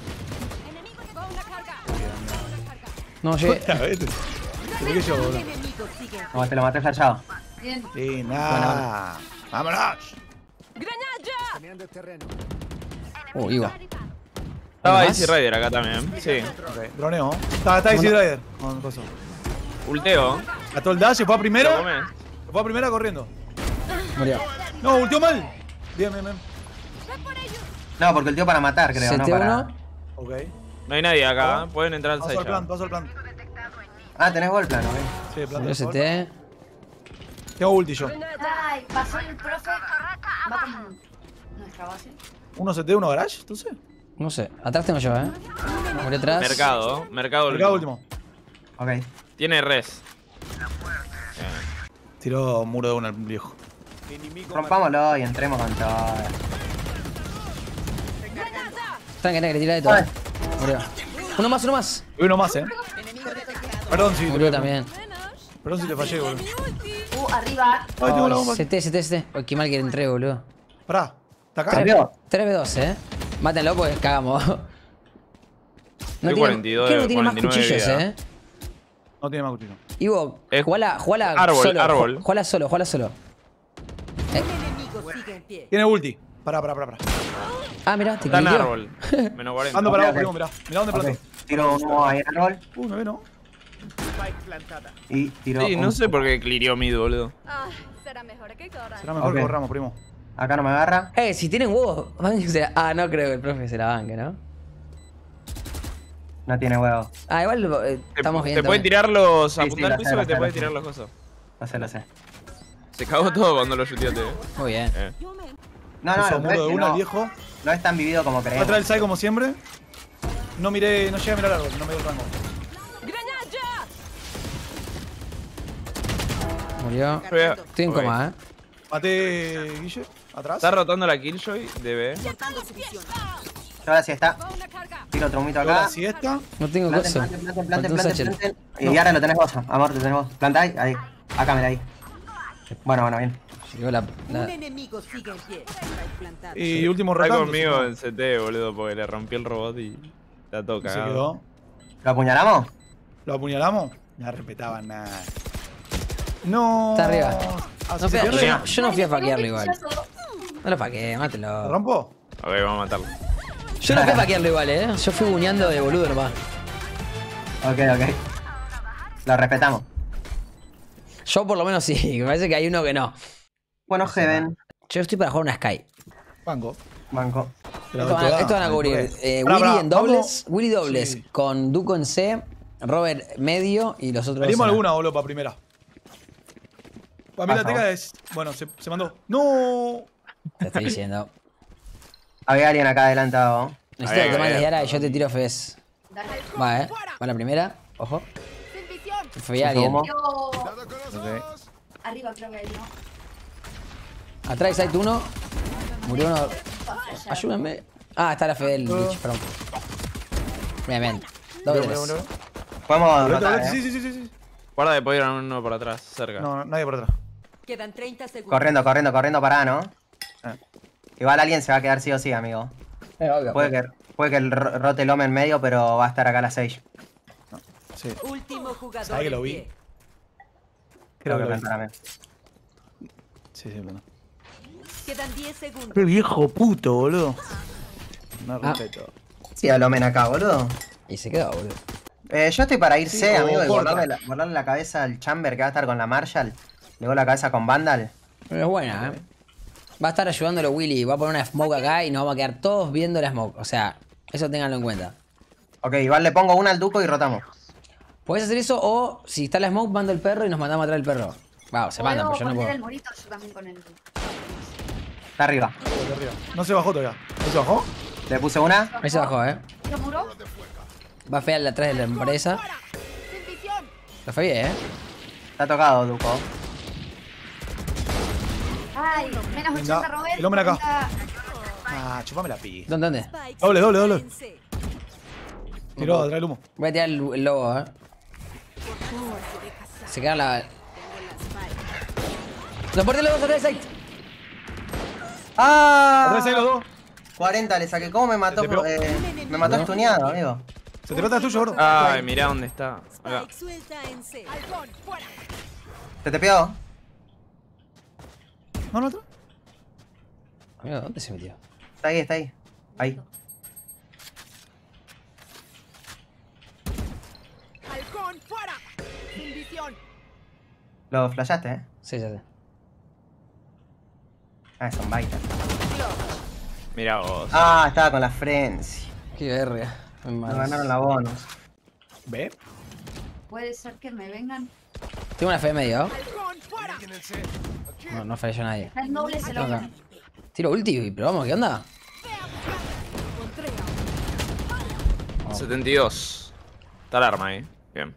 Speaker 3: No, llegué.
Speaker 4: Ya, vete. ¿Qué yo, boludo?
Speaker 7: enemigo sigue en
Speaker 5: No, te lo maté flashado.
Speaker 6: Bien.
Speaker 4: Sí, nada. Vámonos.
Speaker 7: Cambiando el terreno.
Speaker 3: Uh, Ivo.
Speaker 2: Estaba
Speaker 3: ¿Más?
Speaker 2: Easy Rider acá también. Sí.
Speaker 4: Ok, droneo. Está, está Easy Rider. Con coso.
Speaker 2: Ulteo.
Speaker 4: Gastó el dash, se fue a
Speaker 2: ¿Lo
Speaker 4: primera.
Speaker 2: comes?
Speaker 4: Se fue a primera corriendo.
Speaker 3: Murió.
Speaker 4: No, ultió mal. Bien, bien, bien.
Speaker 5: No, porque el tío para matar, creo, no
Speaker 3: C T
Speaker 5: para.
Speaker 3: uno.
Speaker 4: Ok.
Speaker 2: No hay nadie acá. Pueden entrar al
Speaker 4: Paso
Speaker 2: side
Speaker 4: al plan,
Speaker 2: ya.
Speaker 4: paso al plan.
Speaker 5: Ah, tenés gol plano, ok.
Speaker 4: Sí, plan.
Speaker 3: Murió C T.
Speaker 4: Tengo ulti yo.
Speaker 6: Ay, pasó el profe. Va con nuestra base.
Speaker 4: ¿Uno C T, uno garage? Entonces.
Speaker 3: No sé. Atrás tengo yo, eh. Murió atrás.
Speaker 2: Mercado. Mercado
Speaker 4: Mercado
Speaker 2: último.
Speaker 4: último.
Speaker 5: Ok.
Speaker 2: Tiene res.
Speaker 4: Tiró muro de una el viejo.
Speaker 5: Rompámoslo y entremos con todo.
Speaker 3: Tranque, negre, tira de todo.
Speaker 5: Ay.
Speaker 3: Murió. Uno más, uno más.
Speaker 4: Y uno más, eh. Perdón si
Speaker 3: Murió
Speaker 4: te
Speaker 3: también.
Speaker 4: Perdón si te fallé, boludo.
Speaker 6: Uh, arriba.
Speaker 4: Ay, tengo una bomba.
Speaker 3: C T, C T, C T. Uy, qué mal que entré, boludo.
Speaker 4: Pará. ¿Está acá?
Speaker 5: ¿Salió?
Speaker 3: tres ve dos, eh. Mátenlo porque cagamos. No
Speaker 2: Estoy cuarenta y dos,
Speaker 3: ¿Qué no tiene más
Speaker 2: cuarenta y nueve
Speaker 3: cuchillos,
Speaker 2: vida.
Speaker 3: eh?
Speaker 4: No tiene más cuchillo.
Speaker 3: Ivo,
Speaker 2: Eh,
Speaker 3: jugala, jugala
Speaker 2: árbol,
Speaker 3: solo.
Speaker 2: árbol.
Speaker 3: ju- Jugala solo, jugala solo.
Speaker 7: Un enemigo sigue en pie.
Speaker 4: Tiene ulti. Pará, pará, pará. pará.
Speaker 3: Ah, mirá, te
Speaker 2: Está en
Speaker 3: cliqueó.
Speaker 2: árbol. Menos cuarenta.
Speaker 4: Ando para
Speaker 5: Ok,
Speaker 4: vos,
Speaker 5: ok.
Speaker 4: primo, mirá. Mirá dónde
Speaker 5: Ok.
Speaker 4: plantó.
Speaker 5: Tiro uno ahí en árbol
Speaker 4: Uh, me ve, ¿no?
Speaker 5: y tiro.
Speaker 2: Sí,
Speaker 5: un-
Speaker 2: no sé por qué clirió mid, boludo.
Speaker 1: Ah, será mejor que corran.
Speaker 4: Será mejor
Speaker 5: Ok.
Speaker 4: que corramos, primo.
Speaker 5: Acá no me agarra.
Speaker 3: Eh, si tienen huevos, bánquense la- Ah, no creo que el profe se la banque, ¿no?
Speaker 5: No tiene huevo.
Speaker 3: Ah, igual eh,
Speaker 2: Te,
Speaker 3: estamos bien.
Speaker 2: te pueden
Speaker 3: también.
Speaker 2: tirar los.
Speaker 5: Sí,
Speaker 2: Apuntar
Speaker 5: sí,
Speaker 2: al
Speaker 5: lo
Speaker 2: piso
Speaker 5: sé,
Speaker 2: que
Speaker 5: lo
Speaker 2: te
Speaker 5: sé,
Speaker 2: puede
Speaker 5: lo
Speaker 2: tirar
Speaker 5: sé.
Speaker 2: los cosas.
Speaker 5: Lo sé, lo sé.
Speaker 2: Se cagó todo cuando lo chuteaste. eh.
Speaker 3: Muy bien.
Speaker 2: Eh.
Speaker 5: No, no,
Speaker 4: Puso
Speaker 5: lo que
Speaker 4: muro
Speaker 5: es
Speaker 4: de
Speaker 5: que
Speaker 4: una, el
Speaker 5: no,
Speaker 4: viejo.
Speaker 5: no es tan vivido como
Speaker 4: Va a traer
Speaker 5: creemos.
Speaker 4: el side como siempre. No miré, no llegué a mirar el árbol, no me dio el rango.
Speaker 3: Murió. Estoy en
Speaker 2: Ok.
Speaker 3: coma, eh.
Speaker 4: Maté Guille, atrás.
Speaker 2: Está rotando la Killjoy de B.
Speaker 7: Cortando su visión.
Speaker 5: Yo ahora sí está. Tiro otro humito
Speaker 4: Luego la
Speaker 5: acá.
Speaker 4: siesta.
Speaker 3: No tengo
Speaker 5: Planten,
Speaker 3: cosa.
Speaker 5: planten, planten,
Speaker 3: Falta
Speaker 5: planten,
Speaker 3: un
Speaker 5: planten,
Speaker 3: satchel.
Speaker 5: planten. Y ahora lo tenés vos, amor, te tenés vos. Planta ahí, ahí. Acá, mira ahí. Bueno, bueno, bien.
Speaker 3: Llegó la.
Speaker 7: Un
Speaker 3: la-
Speaker 7: enemigo sigue en pie. Strike plantado.
Speaker 4: Y último
Speaker 2: Está
Speaker 4: rotando.
Speaker 2: conmigo
Speaker 4: se
Speaker 2: en C T, boludo, porque le rompí el robot y la
Speaker 4: Se
Speaker 2: toca.
Speaker 4: quedó.
Speaker 5: ¿Lo apuñalamos?
Speaker 4: ¿Lo apuñalamos? No respetaban nada. No.
Speaker 3: Está arriba.
Speaker 4: Ah,
Speaker 3: No
Speaker 4: ¿se
Speaker 3: fui a-
Speaker 4: pierde?
Speaker 3: yo, yo no fui a faquearlo igual.
Speaker 6: Pillazo.
Speaker 3: No lo faqué,
Speaker 4: ¿Lo
Speaker 3: mátelo.
Speaker 4: rompo?
Speaker 2: Ok, vamos a matarlo.
Speaker 3: Yo no fui a faquearlo igual, eh. Yo fui buñando de boludo nomás.
Speaker 5: Ok, ok. Lo respetamos.
Speaker 3: Yo por lo menos sí, me parece que hay uno que no.
Speaker 5: Bueno, Heaven.
Speaker 3: Yo estoy para jugar una Sky.
Speaker 4: Banco.
Speaker 5: Banco.
Speaker 4: Pero
Speaker 3: Esto, van,
Speaker 4: toda-
Speaker 3: esto van a cubrir eh,
Speaker 4: Pará,
Speaker 3: Willy
Speaker 4: pará,
Speaker 3: en dobles,
Speaker 4: vamos.
Speaker 3: Willy dobles
Speaker 4: Sí.
Speaker 3: con Duco en C, Robert medio y los otros.
Speaker 4: Venimos
Speaker 3: en A.
Speaker 4: alguna, boludo, para primera. Para mí la
Speaker 5: Pasa,
Speaker 4: teca
Speaker 5: vos.
Speaker 4: es. Bueno, se, se mandó. ¡No!
Speaker 3: Te estoy diciendo.
Speaker 5: Había alguien acá adelantado.
Speaker 3: Necesito
Speaker 2: Ahí,
Speaker 3: que te
Speaker 2: ahí,
Speaker 3: mandes
Speaker 2: ahí.
Speaker 3: Yara y yo te tiro Fes.
Speaker 6: Dale.
Speaker 3: Va, eh. Va la primera. Ojo.
Speaker 1: Sin visión.
Speaker 3: Fui a alguien.
Speaker 5: Sumo.
Speaker 6: Yo...
Speaker 4: Ok.
Speaker 6: Arriba creo que hay, ¿no?
Speaker 3: Atrás hay uno. Murió uno. Ayúdenme. Ah, está la fe del Lich, perdón. Bien, bien. Doble
Speaker 4: Bueno,
Speaker 3: tres.
Speaker 4: bueno, bueno.
Speaker 5: Podemos
Speaker 4: Volante,
Speaker 5: matar,
Speaker 4: volante,
Speaker 5: eh.
Speaker 4: Sí, sí, sí, sí, sí.
Speaker 2: Guarda que puede ir uno por atrás, cerca.
Speaker 4: No, no, nadie por atrás.
Speaker 7: Quedan treinta segundos.
Speaker 5: Corriendo, corriendo, corriendo para, ¿no?
Speaker 4: Eh.
Speaker 5: Igual alguien se va a quedar sí o sí, amigo.
Speaker 3: Eh, obvio.
Speaker 5: Puede que, puede que el ro- rote el Omen en medio, pero va a estar acá a las seis.
Speaker 4: Sí.
Speaker 7: Último jugador.
Speaker 4: ¿Sabes que lo
Speaker 7: en
Speaker 4: vi?
Speaker 7: pie.
Speaker 4: Creo que
Speaker 5: Tengo
Speaker 4: lo vi.
Speaker 5: plantarme.
Speaker 4: Sí, sí, bueno.
Speaker 7: Quedan diez segundos.
Speaker 4: Qué viejo puto, boludo. No
Speaker 3: Ah.
Speaker 4: respeto.
Speaker 5: Sí, al Omen acá, boludo.
Speaker 3: Y se quedó, boludo.
Speaker 5: Eh, yo estoy para ir
Speaker 4: Sí,
Speaker 5: C,
Speaker 4: o
Speaker 5: amigo, y
Speaker 4: corta.
Speaker 5: volarle la, volarle la cabeza al Chamber que va a estar con la Marshall. Luego la cabeza con Vandal.
Speaker 3: Pero es buena, eh. Va a estar ayudándolo Willy. Va a poner una smoke acá y nos vamos a quedar todos viendo la smoke. O sea, eso ténganlo en cuenta.
Speaker 5: Ok, igual le pongo una al Duco y rotamos.
Speaker 3: Podés hacer eso o si está la smoke, mando el perro y nos mandamos atrás del perro. Wow, se mandan, pero yo no
Speaker 6: poner
Speaker 3: puedo.
Speaker 6: el morito yo también con el...
Speaker 5: Está arriba.
Speaker 4: Por arriba. No se bajó todavía. ¿No se bajó?
Speaker 5: Le puse una.
Speaker 3: Ahí se bajó, eh.
Speaker 6: ¿Lo muro?
Speaker 3: Va fea la atrás de la empresa.
Speaker 1: Sin visión.
Speaker 3: Lo fue bien, eh.
Speaker 5: Está tocado, Duco.
Speaker 6: Ay, menos
Speaker 4: Venga,
Speaker 6: ochenta Robert.
Speaker 4: el hombre acá.
Speaker 6: cuarenta.
Speaker 4: Ah, chupame la pi.
Speaker 3: ¿Dónde, dónde?
Speaker 7: Spike
Speaker 4: Doble, doble, doble.
Speaker 7: en C.
Speaker 4: Tiró atrás el humo.
Speaker 3: Voy a tirar el, el lobo, eh. Se queda la. ¡Soporte los dos atrás del site!
Speaker 5: ¡Ah!
Speaker 4: Atrás ahí los dos.
Speaker 5: cuarenta le saqué. ¿Cómo me mató?
Speaker 4: Se te pegó.
Speaker 5: Eh, me mató estuneado, amigo.
Speaker 4: Se te peta el tuyo, gordo.
Speaker 2: Ay, mirá dónde está. Acá.
Speaker 7: Spike suelta en C.
Speaker 1: Halcón, fuera.
Speaker 5: ¿Se te pegó?
Speaker 4: No, no, atrás.
Speaker 3: Amigo, ¿dónde se metió?
Speaker 5: Está ahí, está ahí. Ahí.
Speaker 1: Halcón, fuera. Sin visión.
Speaker 5: Lo flashaste, ¿eh?
Speaker 3: Sí, ya sé.
Speaker 5: Ah, son baitas.
Speaker 2: Mirá vos.
Speaker 5: Ah, estaba con la frenzy.
Speaker 3: Qué verga. Me
Speaker 5: Nos
Speaker 3: matas.
Speaker 5: ganaron la bonus.
Speaker 4: ¿Ve?
Speaker 6: Puede ser que me vengan.
Speaker 3: Tengo una fe de medio.
Speaker 1: Halcón, fuera.
Speaker 3: No, no falló nadie.
Speaker 6: Está en doble, se lo
Speaker 3: Acá. Tiro ulti, pero vamos, ¿qué onda?
Speaker 2: setenta y dos. Está el arma ahí. Bien.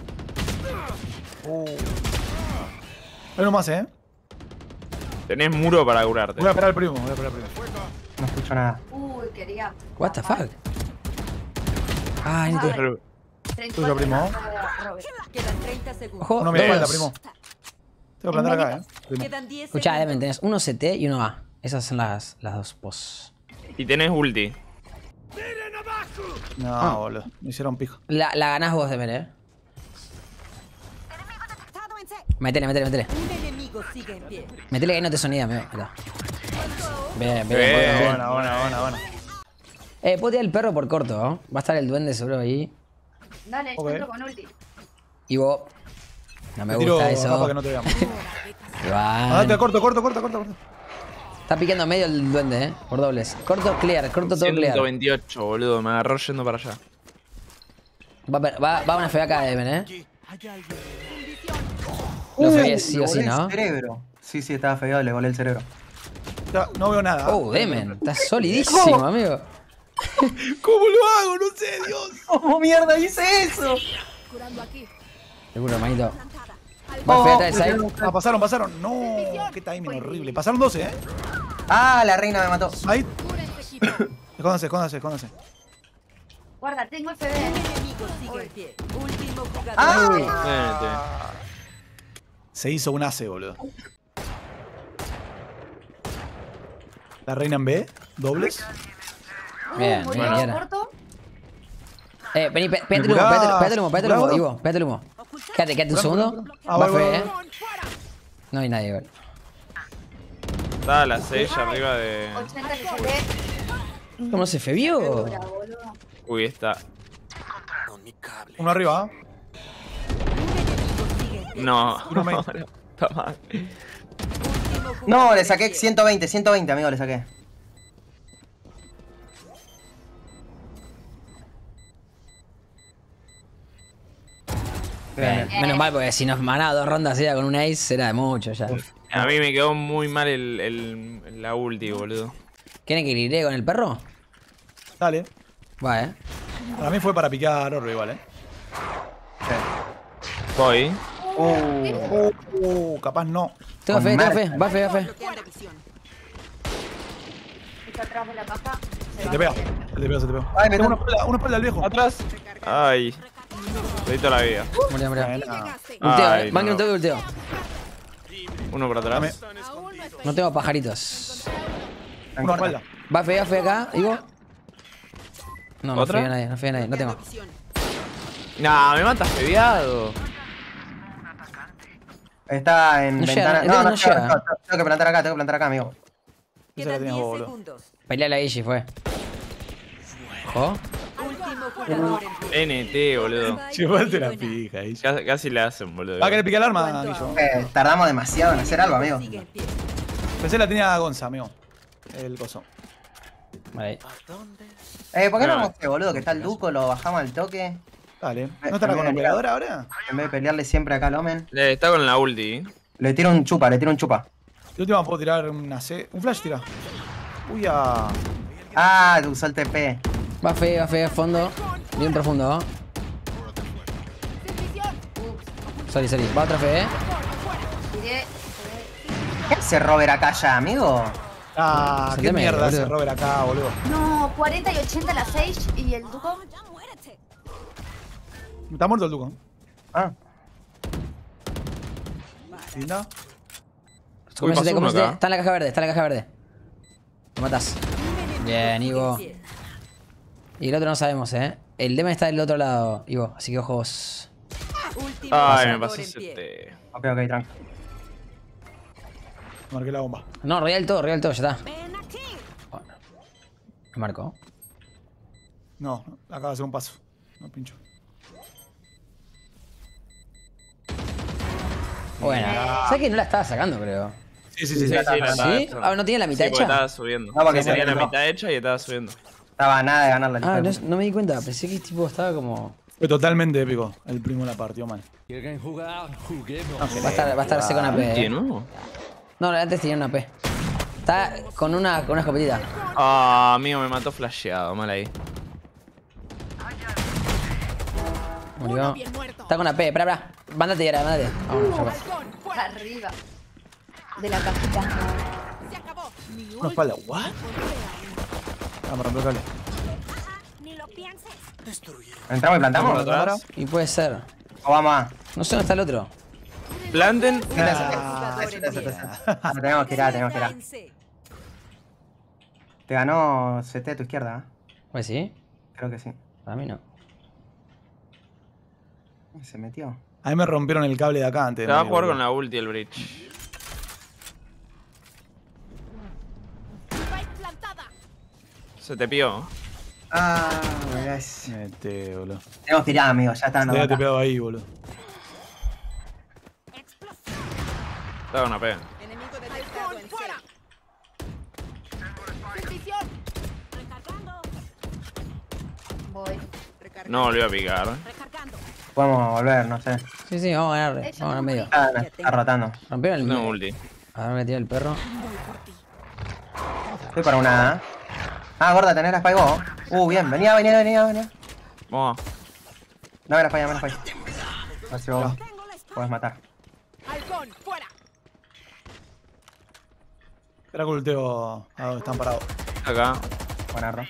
Speaker 4: Uh. Hay uno más, eh.
Speaker 2: Tenés muro para curarte.
Speaker 4: Voy a esperar al primo, voy a esperar al primo.
Speaker 5: No escucho nada.
Speaker 6: Uy, quería.
Speaker 3: What the fuck? Ay, ni te...
Speaker 2: Pero-
Speaker 6: treinta y
Speaker 4: Tuyo,
Speaker 6: cuatro
Speaker 4: primo.
Speaker 6: Robert.
Speaker 7: Quedan treinta segundos.
Speaker 3: Ojo,
Speaker 4: Uno me falta,
Speaker 3: dos.
Speaker 4: primo. Tengo que plantar acá, eh. Primo.
Speaker 7: Quedan diez
Speaker 3: Escuchá,
Speaker 7: segundos.
Speaker 3: Demen, tenés uno C T y uno A. Esas son las, las dos pos.
Speaker 2: Y tenés ulti.
Speaker 4: No, boludo. Me hicieron pijo.
Speaker 3: La, la ganás vos, Demen, eh. Metele, metele, metele.
Speaker 7: Un enemigo sigue en pie.
Speaker 3: Metele que ahí no te sonía, amigo. Ahí está. Bien, bien,
Speaker 2: Bien.
Speaker 3: bien, bien.
Speaker 4: Buena, buena, buena, buena.
Speaker 3: Eh, puedo tirar el perro por corto, ¿no? Va a estar el duende seguro ahí.
Speaker 6: Dale,
Speaker 4: Ok.
Speaker 6: yo entro con ulti.
Speaker 3: Y vos. No me
Speaker 4: Te tiro
Speaker 3: gusta
Speaker 4: acá
Speaker 3: eso.
Speaker 4: para que no te veamos.
Speaker 3: Iván.
Speaker 4: Ah, te corto, corto, corto, corto, corto.
Speaker 3: Está picando medio el duende, eh. Por dobles. Corto clear, corto todo clear.
Speaker 2: ciento veintiocho, boludo. Me agarró yendo para allá.
Speaker 3: Va, a per- va, va una fe acá, Demen, eh. Lo feé sí o sí,
Speaker 5: Le volé
Speaker 3: ¿no?
Speaker 5: el cerebro. Sí, sí, estaba feo, le volé el cerebro.
Speaker 4: Ya, no veo nada.
Speaker 3: Oh, Demen. Está solidísimo, amigo.
Speaker 4: ¿Cómo lo hago? No sé, Dios.
Speaker 5: ¿Cómo mierda hice eso?
Speaker 1: Curando aquí.
Speaker 3: Seguro, hermanito. Va fe atrás del side.
Speaker 4: Ah, pasaron, pasaron. No, qué timing horrible. Pasaron doce, eh.
Speaker 5: Ah, la reina me mató.
Speaker 4: Ahí.
Speaker 1: Cúrense, equipo.
Speaker 4: Escóndanse, escóndanse, escóndanse.
Speaker 6: Guarda, tengo F B.
Speaker 7: Un enemigo sigue en pie. Último jugador.
Speaker 5: Ah,
Speaker 4: Se hizo un ace, boludo. La reina en B, dobles.
Speaker 3: Bien,
Speaker 6: Murió,
Speaker 3: bien, bien.
Speaker 6: corto.
Speaker 3: Eh, vení, pe- pégate el
Speaker 4: ¿Me
Speaker 3: humo,
Speaker 4: curás?
Speaker 3: pégate pégate el humo, pégate el humo,
Speaker 4: ¿Curás,
Speaker 3: Ivo, pégate el humo. Quédate, quédate un
Speaker 4: Curá,
Speaker 3: segundo.
Speaker 4: curá, curá. Ah,
Speaker 3: Va
Speaker 4: voy, voy,
Speaker 3: fe,
Speaker 4: voy.
Speaker 3: eh.
Speaker 1: Halcón, fuera.
Speaker 3: No hay nadie igual.
Speaker 2: Estaba la seis arriba de...
Speaker 6: ochenta que se ve.
Speaker 3: ¿Cómo se febió?
Speaker 6: Dura, boludo.
Speaker 2: Uy, está...
Speaker 4: Uno arriba, ¿eh?
Speaker 2: No.
Speaker 4: Uno main.
Speaker 2: Está mal.
Speaker 5: No, le saqué ciento veinte, ciento veinte, amigo, le saqué. Bien, bien.
Speaker 3: Menos mal, porque si nos manaba dos rondas era con un ace, era de mucho ya.
Speaker 2: A mí me quedó muy mal el, el, la ulti, boludo.
Speaker 3: ¿Quieren que iré con el perro?
Speaker 4: Dale.
Speaker 3: Va, eh.
Speaker 4: Para mí fue para picar oro igual, ¿eh?
Speaker 2: Voy.
Speaker 4: Uh, uh, capaz no.
Speaker 3: Tengo
Speaker 5: Con
Speaker 3: fe, tengo
Speaker 5: Merc.
Speaker 3: fe, va fe, va fe.
Speaker 7: Bloqueando visión.
Speaker 6: Está atrás de la caja.
Speaker 4: Se te pega. Se te pega, se te pega.
Speaker 5: Ay, me
Speaker 4: Tengo
Speaker 5: da-
Speaker 4: una espalda, una espalda al viejo.
Speaker 2: Atrás. Ay. Estoy toda la vida.
Speaker 3: Murió, murió.
Speaker 1: Llegaste.
Speaker 3: Ulteo,
Speaker 2: Ay,
Speaker 3: eh. Van que no
Speaker 2: no.
Speaker 3: tengo ulteo.
Speaker 2: Uno por atrás.
Speaker 1: Aún no estoy.
Speaker 3: No tengo pajaritos.
Speaker 4: Una espalda.
Speaker 3: Va fe, va fe acá, Ivo. No, no
Speaker 2: ¿Otra?
Speaker 3: fui a nadie, no fui a nadie, no tengo.
Speaker 7: Visión.
Speaker 2: Nah, me matas fedeado.
Speaker 5: Está en
Speaker 3: No llega,
Speaker 5: ventana.
Speaker 3: el
Speaker 5: No,
Speaker 3: dedo
Speaker 5: no,
Speaker 3: no
Speaker 5: llega.
Speaker 3: llega.
Speaker 5: Tengo, tengo que plantar acá, tengo que plantar acá, amigo.
Speaker 4: Esa la
Speaker 7: Quedan
Speaker 4: tenías
Speaker 7: diez
Speaker 4: vos, boludo.
Speaker 7: segundos.
Speaker 3: Pelea la Ishi, fue. Ojo.
Speaker 7: Último jugador en pie.
Speaker 2: N T, boludo.
Speaker 4: Igual te la pija ahí.
Speaker 2: Casi, casi le hacen, boludo.
Speaker 4: ¿Va a querer picar el arma,
Speaker 7: ¿Cuánto
Speaker 4: Guillo?
Speaker 5: Eh, tardamos demasiado en hacer algo, amigo.
Speaker 7: Sigue en pie.
Speaker 4: Pensé la tenía Gonza, amigo. El coso.
Speaker 3: Vale.
Speaker 5: Eh, ¿por qué no
Speaker 2: Ah.
Speaker 5: vamos, boludo? Que está el Duco, lo bajamos al toque.
Speaker 4: Dale. ¿No estará con la operadora ahora?
Speaker 5: En vez de pelearle siempre acá al Omen.
Speaker 2: Le está con la ulti.
Speaker 5: Le tiro un chupa, le tiro un chupa.
Speaker 4: Yo última puedo tirar una C. Un flash tira. Uy, a.
Speaker 5: Ah, usó el T P.
Speaker 3: Va fe, va fe, fondo. Bien profundo, ¿no?
Speaker 1: Sin visión.
Speaker 3: Sorry, sorry. Va otra fe, eh.
Speaker 6: Tiré.
Speaker 5: ¿Qué hace Robert acá ya, amigo?
Speaker 4: Ah,
Speaker 3: Se
Speaker 4: qué
Speaker 3: te mete,
Speaker 4: mierda
Speaker 3: boludo.
Speaker 4: ese Robert acá, boludo.
Speaker 6: No, cuarenta y ochenta la Sage y el Duco.
Speaker 4: Está muerto el Duco.
Speaker 5: Ah,
Speaker 4: Linda.
Speaker 3: ¿Cómo
Speaker 2: pasó
Speaker 3: se te, cómo
Speaker 2: uno
Speaker 3: se te?
Speaker 2: acá.
Speaker 3: Está en la caja verde, está en la caja verde. Lo matás. Bien, Ivo. Y el otro no sabemos, eh. El Dema está del otro lado, Ivo. Así que ojos.
Speaker 7: Último
Speaker 2: Ay, me
Speaker 7: jugador
Speaker 2: pasó
Speaker 7: en
Speaker 2: ese
Speaker 7: pie.
Speaker 2: T.
Speaker 5: ok, ok, tranqui.
Speaker 4: Marqué la bomba.
Speaker 3: No, real todo, real todo, ya está. Bueno. Me marcó.
Speaker 4: No, acaba de hacer un paso. No pincho.
Speaker 3: Bueno. ¿Sabes que no la estaba sacando, creo?
Speaker 4: Sí, sí,
Speaker 2: Sí,
Speaker 4: sí.
Speaker 2: sí,
Speaker 4: sí.
Speaker 2: la estaba
Speaker 3: ¿Sí?
Speaker 2: echando.
Speaker 3: Ah, ¿no tiene la mitad
Speaker 2: Sí, porque
Speaker 3: hecha?
Speaker 2: estaba subiendo.
Speaker 5: No, porque
Speaker 2: Sí, tenía
Speaker 5: se-
Speaker 2: la
Speaker 5: no.
Speaker 2: mitad hecha y estaba subiendo.
Speaker 5: Estaba a nada de ganarle al hijo
Speaker 3: Ah,
Speaker 5: de
Speaker 3: no,
Speaker 5: puta.
Speaker 3: no me di cuenta. Pensé que tipo estaba como.
Speaker 4: Fue totalmente épico. El primo la partió mal.
Speaker 8: ¿Quieren jugar? Juguemos.
Speaker 3: Va a estar, va a estar seco con una P.
Speaker 2: ¿Qué,
Speaker 3: eh.
Speaker 2: no?
Speaker 3: No, antes tenía una P. Está con una, con una escopetita.
Speaker 2: Ah, amigo, me mató flasheado. Mal ahí.
Speaker 1: Uno
Speaker 3: Murió.
Speaker 1: bien muerto.
Speaker 3: Está con una P. Espera, espera. Mándate, Yara, mándate. Vámonos, ya va.
Speaker 1: Halcón, fuera.
Speaker 6: Arriba. De la cajita.
Speaker 1: Se acabó. Mi
Speaker 4: Una espalda. ¿What? Ah, me rompió el cable.
Speaker 5: ¿Entramos y plantamos?
Speaker 2: Por atrás.
Speaker 3: Y puede ser.
Speaker 5: ¿O vamos a?
Speaker 3: No sé dónde está el otro.
Speaker 2: Planten.
Speaker 5: Ah,
Speaker 7: Jugador
Speaker 5: ese,
Speaker 7: en
Speaker 5: ese,
Speaker 7: pie.
Speaker 5: ese. Ah, tenemos que ir, ah, tenemos que ir. ah.
Speaker 7: En C.
Speaker 5: Te ganó C T a tu izquierda, ¿eh?
Speaker 3: Pues sí.
Speaker 5: Creo que sí.
Speaker 3: Para mí no.
Speaker 5: Se metió.
Speaker 4: A mí me rompieron el cable de acá antes.
Speaker 2: Se va a jugar con la ulti el bridge.
Speaker 1: Spike plantada.
Speaker 2: Se te pió.
Speaker 5: Ah, mirá, es-
Speaker 4: Mete, boludo.
Speaker 5: tenemos que ir, ah, amigo. Ya está dando
Speaker 4: Te había
Speaker 5: vuelta.
Speaker 4: tepeado ahí, boludo.
Speaker 2: Estaba una P.
Speaker 7: Enemigo detectado
Speaker 1: Halcón,
Speaker 7: en
Speaker 1: fuera.
Speaker 7: C.
Speaker 1: Sin visión.
Speaker 6: Voy.
Speaker 2: No volvió a picar.
Speaker 5: Podemos volver, no sé.
Speaker 3: Sí, sí, vamos a ganar. Vamos a ganar medio.
Speaker 5: Está, está rotando.
Speaker 3: Rompieron el
Speaker 2: No
Speaker 3: medio.
Speaker 2: ulti.
Speaker 3: A ver, me tira el perro.
Speaker 5: Estoy para una A. Ah, gorda, tenés la spy vos. Uh, bien. Venía, venía, venía, venía.
Speaker 2: Vamos.
Speaker 5: Dame la spy, dame la spy. A ver si vos podés matar.
Speaker 1: Halcón, fuera.
Speaker 4: Espera que ulteo a donde están parados.
Speaker 2: Acá.
Speaker 5: Buen arro.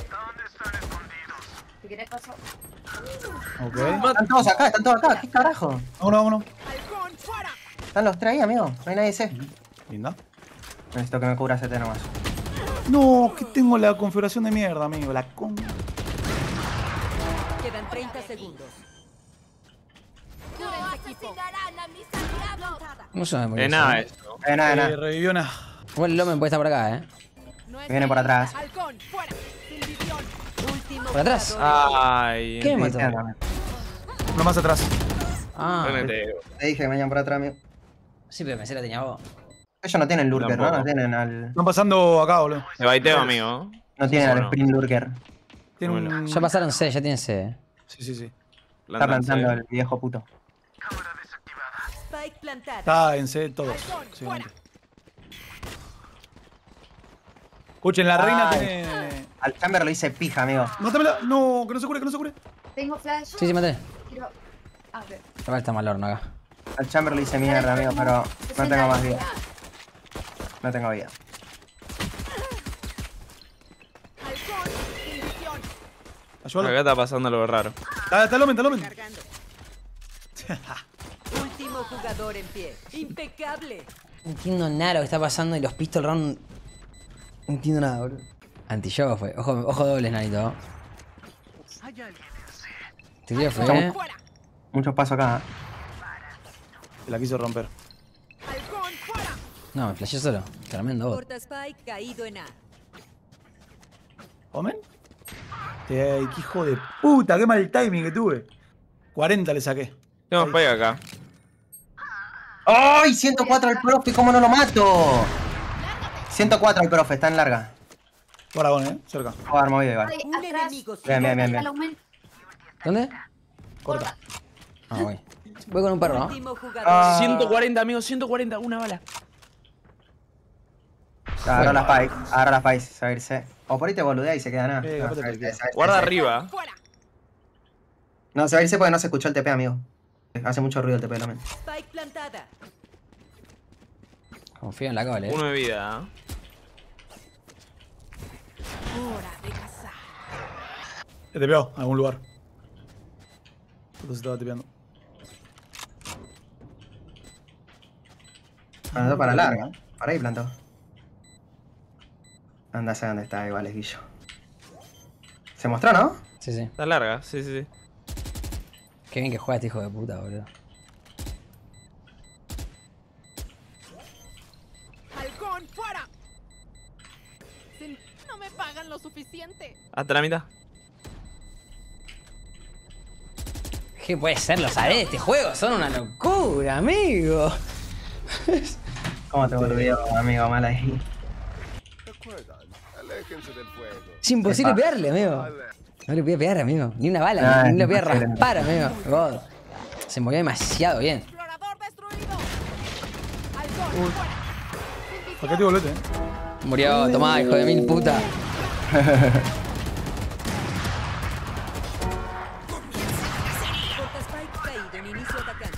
Speaker 6: Si querés paso.
Speaker 4: Ok.
Speaker 5: Están todos acá, están todos acá. ¿Qué carajo?
Speaker 4: Vámonos, vámonos.
Speaker 1: Halcón, fuera.
Speaker 5: Están los tres ahí, amigo. No hay nadie C.
Speaker 4: Linda.
Speaker 5: Necesito que me cubra C T nomás.
Speaker 4: No, que tengo la configuración de mierda, amigo. La con.
Speaker 7: Quedan treinta segundos.
Speaker 3: No se me murió.
Speaker 2: Es nada esto.
Speaker 5: Eh, nada,
Speaker 4: Eh,
Speaker 5: nada.
Speaker 4: revivió una.
Speaker 3: Igual el Lomen puede estar por acá, eh.
Speaker 1: No es
Speaker 5: Viene por atrás.
Speaker 1: Halcón, fuera. Sin visión.
Speaker 7: Último
Speaker 3: ¿Por atrás?
Speaker 7: jugador.
Speaker 2: Ay.
Speaker 3: ¿Qué me
Speaker 5: Sí,
Speaker 3: mató?
Speaker 5: sí, anda.
Speaker 4: Uno más atrás.
Speaker 3: Ah,
Speaker 2: Ponete.
Speaker 5: Te dije que me vayan por atrás, amigo.
Speaker 3: sí, pero pensé que la tenía vos.
Speaker 5: Ellos no tienen lurker, ¿no?
Speaker 2: Tampoco.
Speaker 5: No tienen al.
Speaker 4: Están pasando acá, boludo.
Speaker 2: Se baiteo, amigo.
Speaker 5: No tienen al
Speaker 2: Bueno.
Speaker 5: sprint lurker.
Speaker 4: Tiene
Speaker 2: Bueno.
Speaker 4: un...
Speaker 3: Ya pasaron C, ya tienen C.
Speaker 4: Sí, sí, sí.
Speaker 5: Está plantando
Speaker 2: Plántanse.
Speaker 5: el viejo puto.
Speaker 7: Spike plantada.
Speaker 4: Está en C todos.
Speaker 1: Halcón,
Speaker 4: Sí,
Speaker 1: fuera.
Speaker 4: vente. Escuchen, la reina
Speaker 5: Ay.
Speaker 4: tiene...
Speaker 5: Al Chamber lo hice pija, amigo.
Speaker 4: Mátamela. No, que no se cure, que no se cure.
Speaker 6: Tengo flash.
Speaker 3: Sí, sí, maté.
Speaker 6: Quiero. A ver.
Speaker 3: Igual está mal horno acá.
Speaker 5: Al Chamber lo hice mierda, amigo, pero no tengo más vida. No tengo vida.
Speaker 1: Halcón, sin visión.
Speaker 4: Ayúdalo.
Speaker 2: Acá está pasando algo raro.
Speaker 4: Está, está el Omen, está el Omen.
Speaker 1: Cargando.
Speaker 7: Último jugador en pie. Impecable.
Speaker 3: No entiendo nada lo que está pasando y los pistol round. No entiendo nada, boludo. Anti-yoga fue. Ojo, ojo dobles, Nanito. Te quiero fe, eh.
Speaker 1: Fuera.
Speaker 5: Muchos pasos acá. ¿eh?
Speaker 4: Se la quiso romper.
Speaker 1: Halcón, fuera.
Speaker 3: No, me flashé solo. Tremendo bot.
Speaker 7: Porta Spike caído en A.
Speaker 4: ¿Omen? Ey, qué hijo de puta, qué mal timing que tuve. cuarenta le saqué.
Speaker 2: Tengo spike acá.
Speaker 5: ¡Ay! ciento cuatro al profe, ¿cómo no lo mato? ciento cuatro al profe, está en larga.
Speaker 4: Dragón, eh, cerca.
Speaker 5: Puedo dar movido igual.
Speaker 6: Ay,
Speaker 7: Un
Speaker 6: atrás.
Speaker 7: enemigo
Speaker 5: Bien, bien, bien,
Speaker 6: Al
Speaker 5: bien.
Speaker 6: aumento.
Speaker 3: ¿Dónde?
Speaker 4: Corta.
Speaker 3: Ah, voy. Voy con un perro, ¿no?
Speaker 7: Último jugador.
Speaker 5: Ah.
Speaker 2: ciento cuarenta, amigo, ciento cuarenta, una bala.
Speaker 5: Agarró la Spike, agarró la Spike, se va a irse. O por ahí te boludea y se queda nada.
Speaker 4: Eh,
Speaker 5: No,
Speaker 4: capaz
Speaker 5: se va a
Speaker 4: te
Speaker 5: irse,
Speaker 4: queda.
Speaker 5: se va a irse,
Speaker 2: Guarda
Speaker 5: se va a irse.
Speaker 2: arriba.
Speaker 1: Fuera.
Speaker 5: No, se va a irse porque no se escuchó el T P, amigo. Hace mucho ruido el T P, lo menos.
Speaker 7: Spike plantada.
Speaker 3: Confío en la cole, eh.
Speaker 2: Uno de vida. ¿eh?
Speaker 1: Hora de cazar.
Speaker 4: Se tepeó a algún lugar. Puto se estaba tepeando.
Speaker 5: Plantó para larga. Para ahí plantó. Anda, sé dónde está, igual es Guillo. Se mostró, ¿no?
Speaker 3: Sí, sí.
Speaker 2: Está larga, sí, sí, sí.
Speaker 3: Qué bien que juega este hijo de puta, boludo.
Speaker 1: Halcón, fuera. Sin- No me pagan lo suficiente.
Speaker 2: Hasta la mitad.
Speaker 3: ¿Qué puede ser? Lo sabés de este juego. Son una locura, amigo.
Speaker 5: ¿Cómo te volvió, amigo? Mal ahí.
Speaker 3: Es imposible pegarle, amigo. No le voy a pegar, amigo. Ni una bala,
Speaker 5: Ah,
Speaker 3: ni, ni le voy a
Speaker 5: imposible.
Speaker 3: raspar, amigo. God. Se movió demasiado bien.
Speaker 1: Explorador destruido. Halcón, fuera. Sin visión.
Speaker 4: ¿Para qué te volvete, eh?
Speaker 3: Murió, tomá, hijo de mil puta.
Speaker 7: Porta Spike caído en inicio atacante.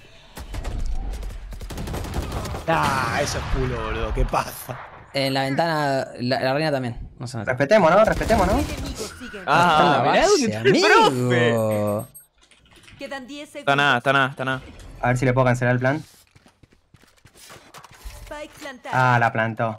Speaker 4: Ah, eso es culo, boludo. ¿Qué pasa?
Speaker 3: En la ventana, la, la reina también. No se nota.
Speaker 5: Respetemos, ¿no? Respetemos, ¿no?
Speaker 7: Enemigos siguen.
Speaker 2: Ah,
Speaker 3: la
Speaker 2: mirá
Speaker 3: base,
Speaker 2: dónde está el profe.
Speaker 3: amigo.
Speaker 7: Quedan diez segundos.
Speaker 2: Está nada, está nada, está nada.
Speaker 5: A ver si le puedo cancelar el plan.
Speaker 7: Spike plantada.
Speaker 5: Ah, la plantó.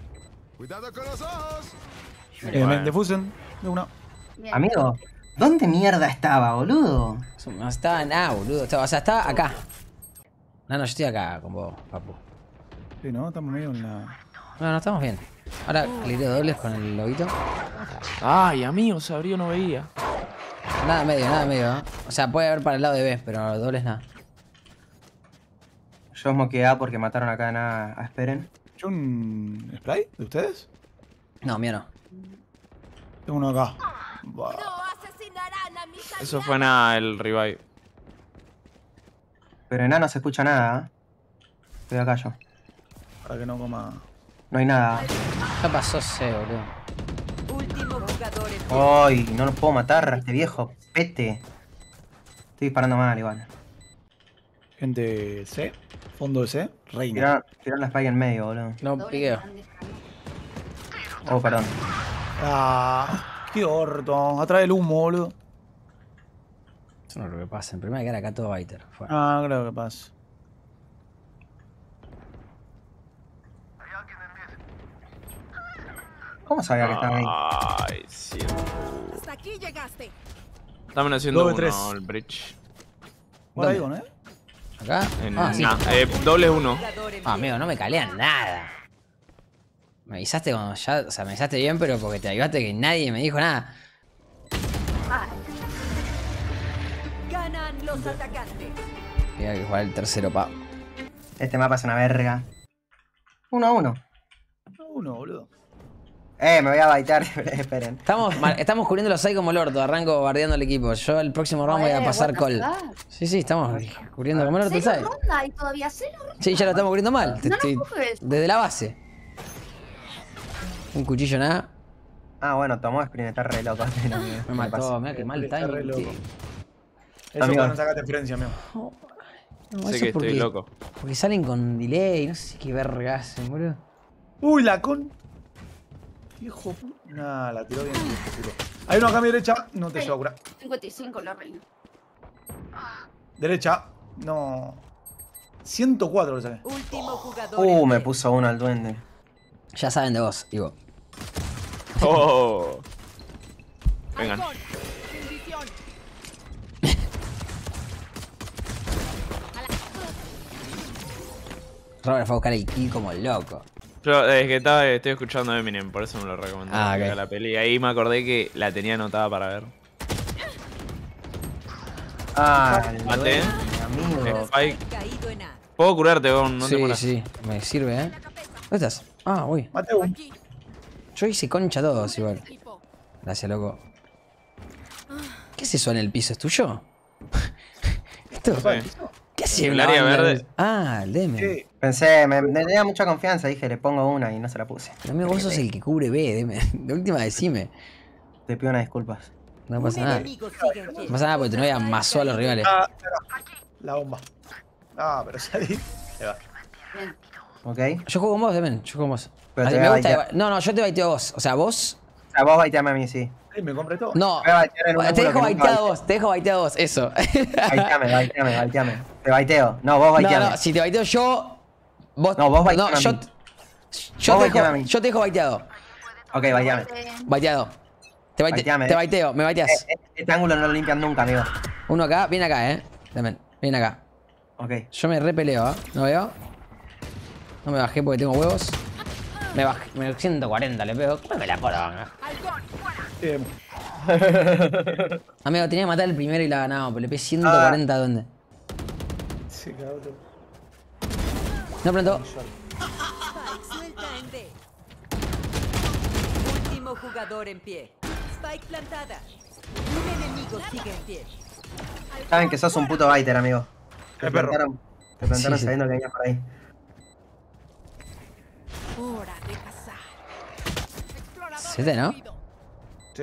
Speaker 4: Eh, me defusen de una.
Speaker 6: Bien.
Speaker 5: Amigo, ¿dónde mierda estaba, boludo?
Speaker 3: No estaba en A, boludo. Estaba- o sea, estaba acá. No, no, yo estoy acá con vos, papu.
Speaker 4: Sí, ¿no? Estamos medio en la...
Speaker 3: No, no, estamos bien. Ahora le tiro dobles con el lobito.
Speaker 2: Ay, amigo, se abrió, no veía.
Speaker 3: Nada medio, nada medio. ¿eh? O sea, puede haber para el lado de B, pero dobles nada.
Speaker 5: Yo smokeé A porque mataron acá en A a Esperen.
Speaker 4: ¿Yo un spray de ustedes?
Speaker 3: No, mío no.
Speaker 4: Tengo uno acá. Buah.
Speaker 1: No asesinarán a mis
Speaker 2: Eso fue nada, el revive.
Speaker 5: Pero en A no se escucha nada. ¿eh? Estoy acá yo.
Speaker 4: Para que no coma...
Speaker 5: No hay nada.
Speaker 3: Ya pasó C, boludo.
Speaker 7: Último jugador en pie.
Speaker 5: Ay, no lo puedo matar a este viejo. Pete. Estoy disparando mal igual.
Speaker 4: Gente C. Fondo de C. Reina.
Speaker 5: Tiraron, tiraron la spike en medio, boludo.
Speaker 3: No,
Speaker 6: Doble
Speaker 3: piqueo.
Speaker 6: grande para mí.
Speaker 5: Oh, perdón.
Speaker 4: Ah, qué orto. Atrás del humo, boludo.
Speaker 3: Eso no es lo que pasa. En primera que era acá todo Biter. Fue.
Speaker 4: Ah, creo que pasa.
Speaker 5: ¿Cómo sabía que estaba ahí?
Speaker 2: Ay, cierto.
Speaker 1: Hasta aquí llegaste.
Speaker 2: Estamos haciendo
Speaker 4: Doble
Speaker 2: uno,
Speaker 4: tres.
Speaker 2: el bridge.
Speaker 4: Por ahí,
Speaker 3: ¿Dónde?
Speaker 4: ¿no? ¿Eh?
Speaker 3: Acá.
Speaker 2: En,
Speaker 3: Ah, sí.
Speaker 2: nah, eh, doble uno.
Speaker 7: Jugador en
Speaker 3: Ah,
Speaker 7: pie.
Speaker 3: amigo, no me calean nada. Me avisaste cuando ya... O sea, me avisaste bien, pero porque te avisaste que nadie me dijo nada.
Speaker 6: Ah,
Speaker 7: Ganan los atacantes.
Speaker 3: Mira que jugar el tercero, pa.
Speaker 5: Este mapa es una verga. Uno a uno.
Speaker 4: Uno, boludo.
Speaker 5: Eh, me voy a baitar. Esperen.
Speaker 3: Estamos, mar- estamos cubriendo los seis como el orto. Arranco bardeando el equipo. Yo el próximo round voy a
Speaker 6: eh,
Speaker 3: pasar
Speaker 6: what the
Speaker 3: call.
Speaker 6: fuck.
Speaker 3: Sí, sí, estamos cubriendo como el orto,
Speaker 6: Cero
Speaker 3: ¿sabes?
Speaker 6: ronda y todavía cero ronda.
Speaker 3: Sí, ya lo estamos cubriendo mal. Te
Speaker 6: No lo
Speaker 3: estoy-
Speaker 6: puedo creer.
Speaker 3: desde la base. Un cuchillo nada.
Speaker 5: Ah, bueno, tomó sprint, está re loco. No,
Speaker 3: Me
Speaker 5: me
Speaker 3: mató,
Speaker 5: pasa.
Speaker 3: mira qué mal
Speaker 4: Está re
Speaker 3: timing.
Speaker 4: loco.
Speaker 3: tío.
Speaker 4: Eso
Speaker 5: Amigo.
Speaker 4: para no sacarte diferencia, amigo.
Speaker 3: No,
Speaker 2: Sé
Speaker 3: eso
Speaker 2: que
Speaker 3: es
Speaker 2: estoy
Speaker 3: porque,
Speaker 2: loco.
Speaker 3: porque salen con delay. No sé qué verga hacen, boludo.
Speaker 4: Uy, la con. Hijo pu- Nah, la tiró bien. Tiró. Hay uno acá a mi derecha. No te llevo a curar.
Speaker 6: cincuenta y cinco la reina.
Speaker 4: Derecha. No. ciento cuatro le saqué.
Speaker 7: Último jugador.
Speaker 5: Uh,
Speaker 7: en
Speaker 5: me
Speaker 7: pie.
Speaker 5: puso uno al duende.
Speaker 3: Ya saben de vos, digo.
Speaker 2: Oh. Vengan.
Speaker 1: Halcón, bendición.
Speaker 3: Robert fue a buscar el kill como loco.
Speaker 2: Yo es que estaba, estoy escuchando Eminem, por eso me lo recomendé.
Speaker 3: Ah,
Speaker 2: que
Speaker 3: ok.
Speaker 2: vea la peli. Y ahí me acordé que la tenía anotada para ver.
Speaker 5: Ah, el
Speaker 2: Mate.
Speaker 5: duende, amigo.
Speaker 2: Spike.
Speaker 7: Caído en A.
Speaker 2: Puedo curarte, Gon, no te
Speaker 3: sí,
Speaker 2: mueras.
Speaker 3: sí, me sirve, ¿eh? ¿Dónde estás? Ah, uy.
Speaker 4: Mate un.
Speaker 1: Aquí,
Speaker 3: Yo hice concha a todos igual.
Speaker 1: equipo.
Speaker 3: Gracias, loco. ¿Qué es eso en el piso? ¿Es tuyo? ¿Esto?
Speaker 2: Sí.
Speaker 3: ¿Qué hace
Speaker 2: El
Speaker 3: una
Speaker 2: área
Speaker 3: banda?
Speaker 2: verde.
Speaker 3: Ah, el Deme.
Speaker 4: Sí.
Speaker 5: Pensé, me, me tenía mucha confianza, dije, le pongo una y no se la puse.
Speaker 3: Pero amigo, vos sos el que cubre B, Deme. De última decime.
Speaker 5: Te pido unas disculpas.
Speaker 3: No
Speaker 7: Un
Speaker 3: pasa nada.
Speaker 7: enemigo sigue en pie.
Speaker 3: No pasa nada porque tu novia amasó a los rivales.
Speaker 4: Ah, espera. La bomba. Ah, pero salí. Ahí va.
Speaker 6: Bien.
Speaker 5: ¿Ok?
Speaker 3: Yo juego con vos, Demen. Yo juego con vos.
Speaker 5: Pero
Speaker 3: A
Speaker 5: te
Speaker 3: mí
Speaker 5: voy a
Speaker 3: me gusta.
Speaker 5: baitear.
Speaker 3: No, no, yo te baiteo a vos. O sea, vos.
Speaker 5: O sea, vos baiteame a mí, sí.
Speaker 4: Ay, me compré todo.
Speaker 3: No.
Speaker 5: Voy a baitear en un
Speaker 3: Te
Speaker 5: ángulo
Speaker 3: dejo
Speaker 5: que nunca
Speaker 3: baiteado a
Speaker 5: baiteé.
Speaker 3: vos. Te dejo baiteado a vos. Eso.
Speaker 5: Baiteame, baiteame, baiteame. Te baiteo. No, vos
Speaker 3: No,
Speaker 5: baiteame.
Speaker 3: no, si te baiteo yo. Vos.
Speaker 5: No, vos baiteame
Speaker 3: No,
Speaker 5: a
Speaker 3: yo.
Speaker 5: mí.
Speaker 3: Yo
Speaker 5: Vos
Speaker 3: te,
Speaker 5: baiteame a
Speaker 3: dejo,
Speaker 5: mí.
Speaker 3: yo te dejo baiteado.
Speaker 5: Ok, baiteame.
Speaker 3: Baiteado. Te, baite-
Speaker 5: Baiteame.
Speaker 3: te baiteo, me baiteas.
Speaker 5: Eh, Este ángulo no lo limpian nunca, amigo.
Speaker 3: Uno acá, viene acá, eh. Demen, viene acá.
Speaker 5: Ok.
Speaker 3: Yo me repeleo, ¿eh? ¿No veo? No me bajé porque tengo huevos. Me bajé, me ciento cuarenta le pego. ¿Cómo me la poronga?
Speaker 1: Halcón, fuera.
Speaker 4: Eh,
Speaker 3: Amigo, tenía que matar el primero y la ganamos, pero le pegué ciento cuarenta
Speaker 5: Ah.
Speaker 3: ¿a dónde?
Speaker 4: sí, cada otro.
Speaker 3: No plantó.
Speaker 7: Spike suelta en B. Último jugador en pie. Spike plantada. Un enemigo sigue en pie.
Speaker 5: Saben que sos un puto baiter, amigo. Te
Speaker 4: Eh, perro.
Speaker 5: plantaron, te plantaron
Speaker 3: Sí, sí.
Speaker 5: sabiendo que venía por ahí.
Speaker 1: Hora de cazar. Explorador
Speaker 3: Siete, ¿no?
Speaker 1: recibido.
Speaker 4: Sí.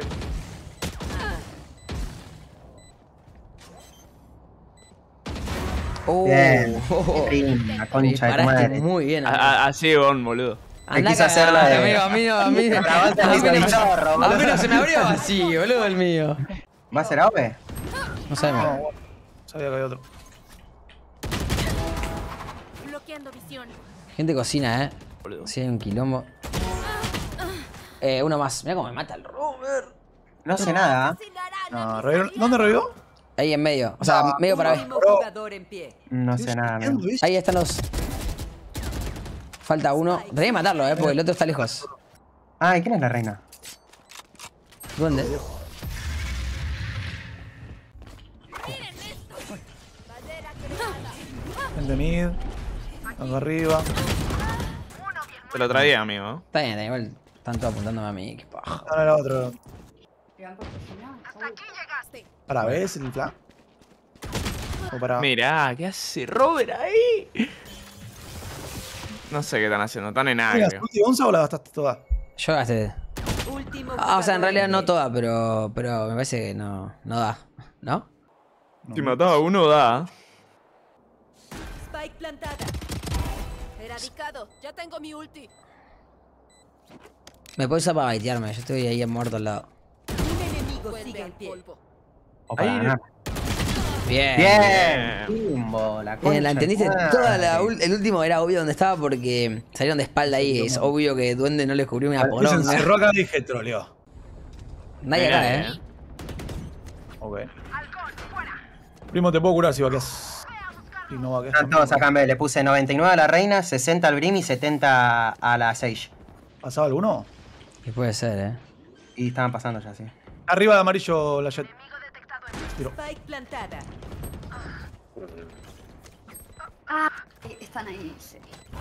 Speaker 3: Oh,
Speaker 5: Bien.
Speaker 3: oh, oh.
Speaker 5: Bien, la concha de tu
Speaker 3: Paraste
Speaker 5: madre.
Speaker 3: muy bien.
Speaker 2: A-
Speaker 3: amigo.
Speaker 2: a- Así, Gon, boludo.
Speaker 3: Andá
Speaker 5: quiso
Speaker 3: a
Speaker 5: hacer
Speaker 3: cagar,
Speaker 5: la de-
Speaker 3: amigo, a mí no, a mí no.
Speaker 5: Te grabaste
Speaker 3: A mí
Speaker 5: el
Speaker 3: no,
Speaker 5: bizarro,
Speaker 3: a mí
Speaker 5: boludo.
Speaker 3: no se me abrió así, boludo, el mío.
Speaker 5: ¿Va a ser A O B?
Speaker 3: No sabemos.
Speaker 4: No, bueno. Sabía que había otro.
Speaker 1: Bloqueando visión.
Speaker 3: Gente cocina, eh.
Speaker 2: Boludo.
Speaker 3: Sí, hay un quilombo. Eh, uno más. Mira cómo me mata el Robert.
Speaker 5: No sé nada.
Speaker 4: No, ¿revivieron? ¿Dónde revivió?
Speaker 3: Ahí en medio. O sea, medio para ver.
Speaker 7: Último jugador en pie.
Speaker 5: No sé nada, amigo.
Speaker 3: Ahí están los. Falta uno. Tenés que matarlo, eh, porque el otro está lejos.
Speaker 5: Ay, ¿quién es la reina?
Speaker 3: ¿Dónde?
Speaker 4: Gente mid. Acá arriba.
Speaker 2: Te lo traía, amigo.
Speaker 3: Está bien, está bien, igual están todos apuntándome a mí. Qué paja.
Speaker 4: Ahora la otra.
Speaker 1: Hasta aquí llegaste.
Speaker 4: ¿Para ves el plan? O para.
Speaker 2: Mirá, ¿qué hace Robert ahí? No sé qué están haciendo, están en
Speaker 4: ¿Tienes
Speaker 2: agrio.
Speaker 4: ulti onza o la gastaste toda?
Speaker 3: Yo gasté.
Speaker 7: Último
Speaker 3: Ah, o sea, en
Speaker 7: jugador
Speaker 3: realidad no
Speaker 7: pie.
Speaker 3: toda, pero, pero me parece que no, no da. ¿No?
Speaker 2: Si mataba a uno, da.
Speaker 7: Spike plantada.
Speaker 1: Eradicado. Ya tengo mi ulti.
Speaker 3: Me puedo usar para baitearme. Yo estoy ahí muerto al lado.
Speaker 7: Un enemigo
Speaker 1: Vuelve
Speaker 7: sigue
Speaker 1: al
Speaker 7: en pie.
Speaker 1: polvo.
Speaker 5: O para
Speaker 4: Ahí.
Speaker 5: ganar.
Speaker 3: Bien.
Speaker 5: Bien. Bimbo, la concha.
Speaker 3: Bien, la entendiste
Speaker 5: de tu
Speaker 3: toda la
Speaker 5: madre.
Speaker 3: ul- el último era obvio dónde estaba porque salieron de espalda ahí. Es obvio que Duende no le cubrió una
Speaker 4: Se
Speaker 3: poronga.
Speaker 4: encerró acá y dije, troleó.
Speaker 3: Nadie acá, eh.
Speaker 4: Ok. Primo, te puedo curar si vaqueas. Y no vaqueas.
Speaker 5: Están todos acá en B. Le puse noventa y nueve a la reina, sesenta al Brim y setenta a la Sage.
Speaker 4: ¿Pasaba alguno?
Speaker 3: Y puede ser, eh.
Speaker 5: Y estaban pasando ya, sí.
Speaker 4: Arriba de amarillo la Jet. Tiro.
Speaker 7: Spike plantada.
Speaker 6: Ah, están ahí, sí.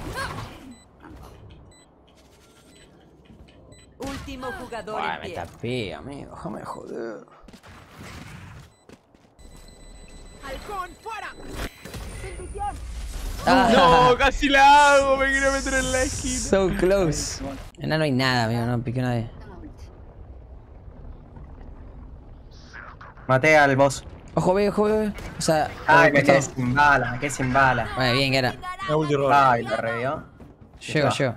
Speaker 7: Último jugador
Speaker 3: Ay,
Speaker 7: en
Speaker 3: me
Speaker 7: pie.
Speaker 3: tapé, amigo. Déjame joder.
Speaker 1: ¡Halcón, fuera!
Speaker 2: No, casi la hago, me quería meter en la esquina.
Speaker 3: So close. En no hay nada, amigo. No piqué a nadie.
Speaker 5: Maté al boss.
Speaker 3: Ojo, ve, ojo, ve. O sea,
Speaker 5: Ay,
Speaker 3: al
Speaker 5: me quedé
Speaker 3: costado.
Speaker 5: sin bala, me quedé sin bala.
Speaker 3: Bueno, bien, que era.
Speaker 4: Me ulti robo.
Speaker 5: Ay, lo revió.
Speaker 3: Llego, llego.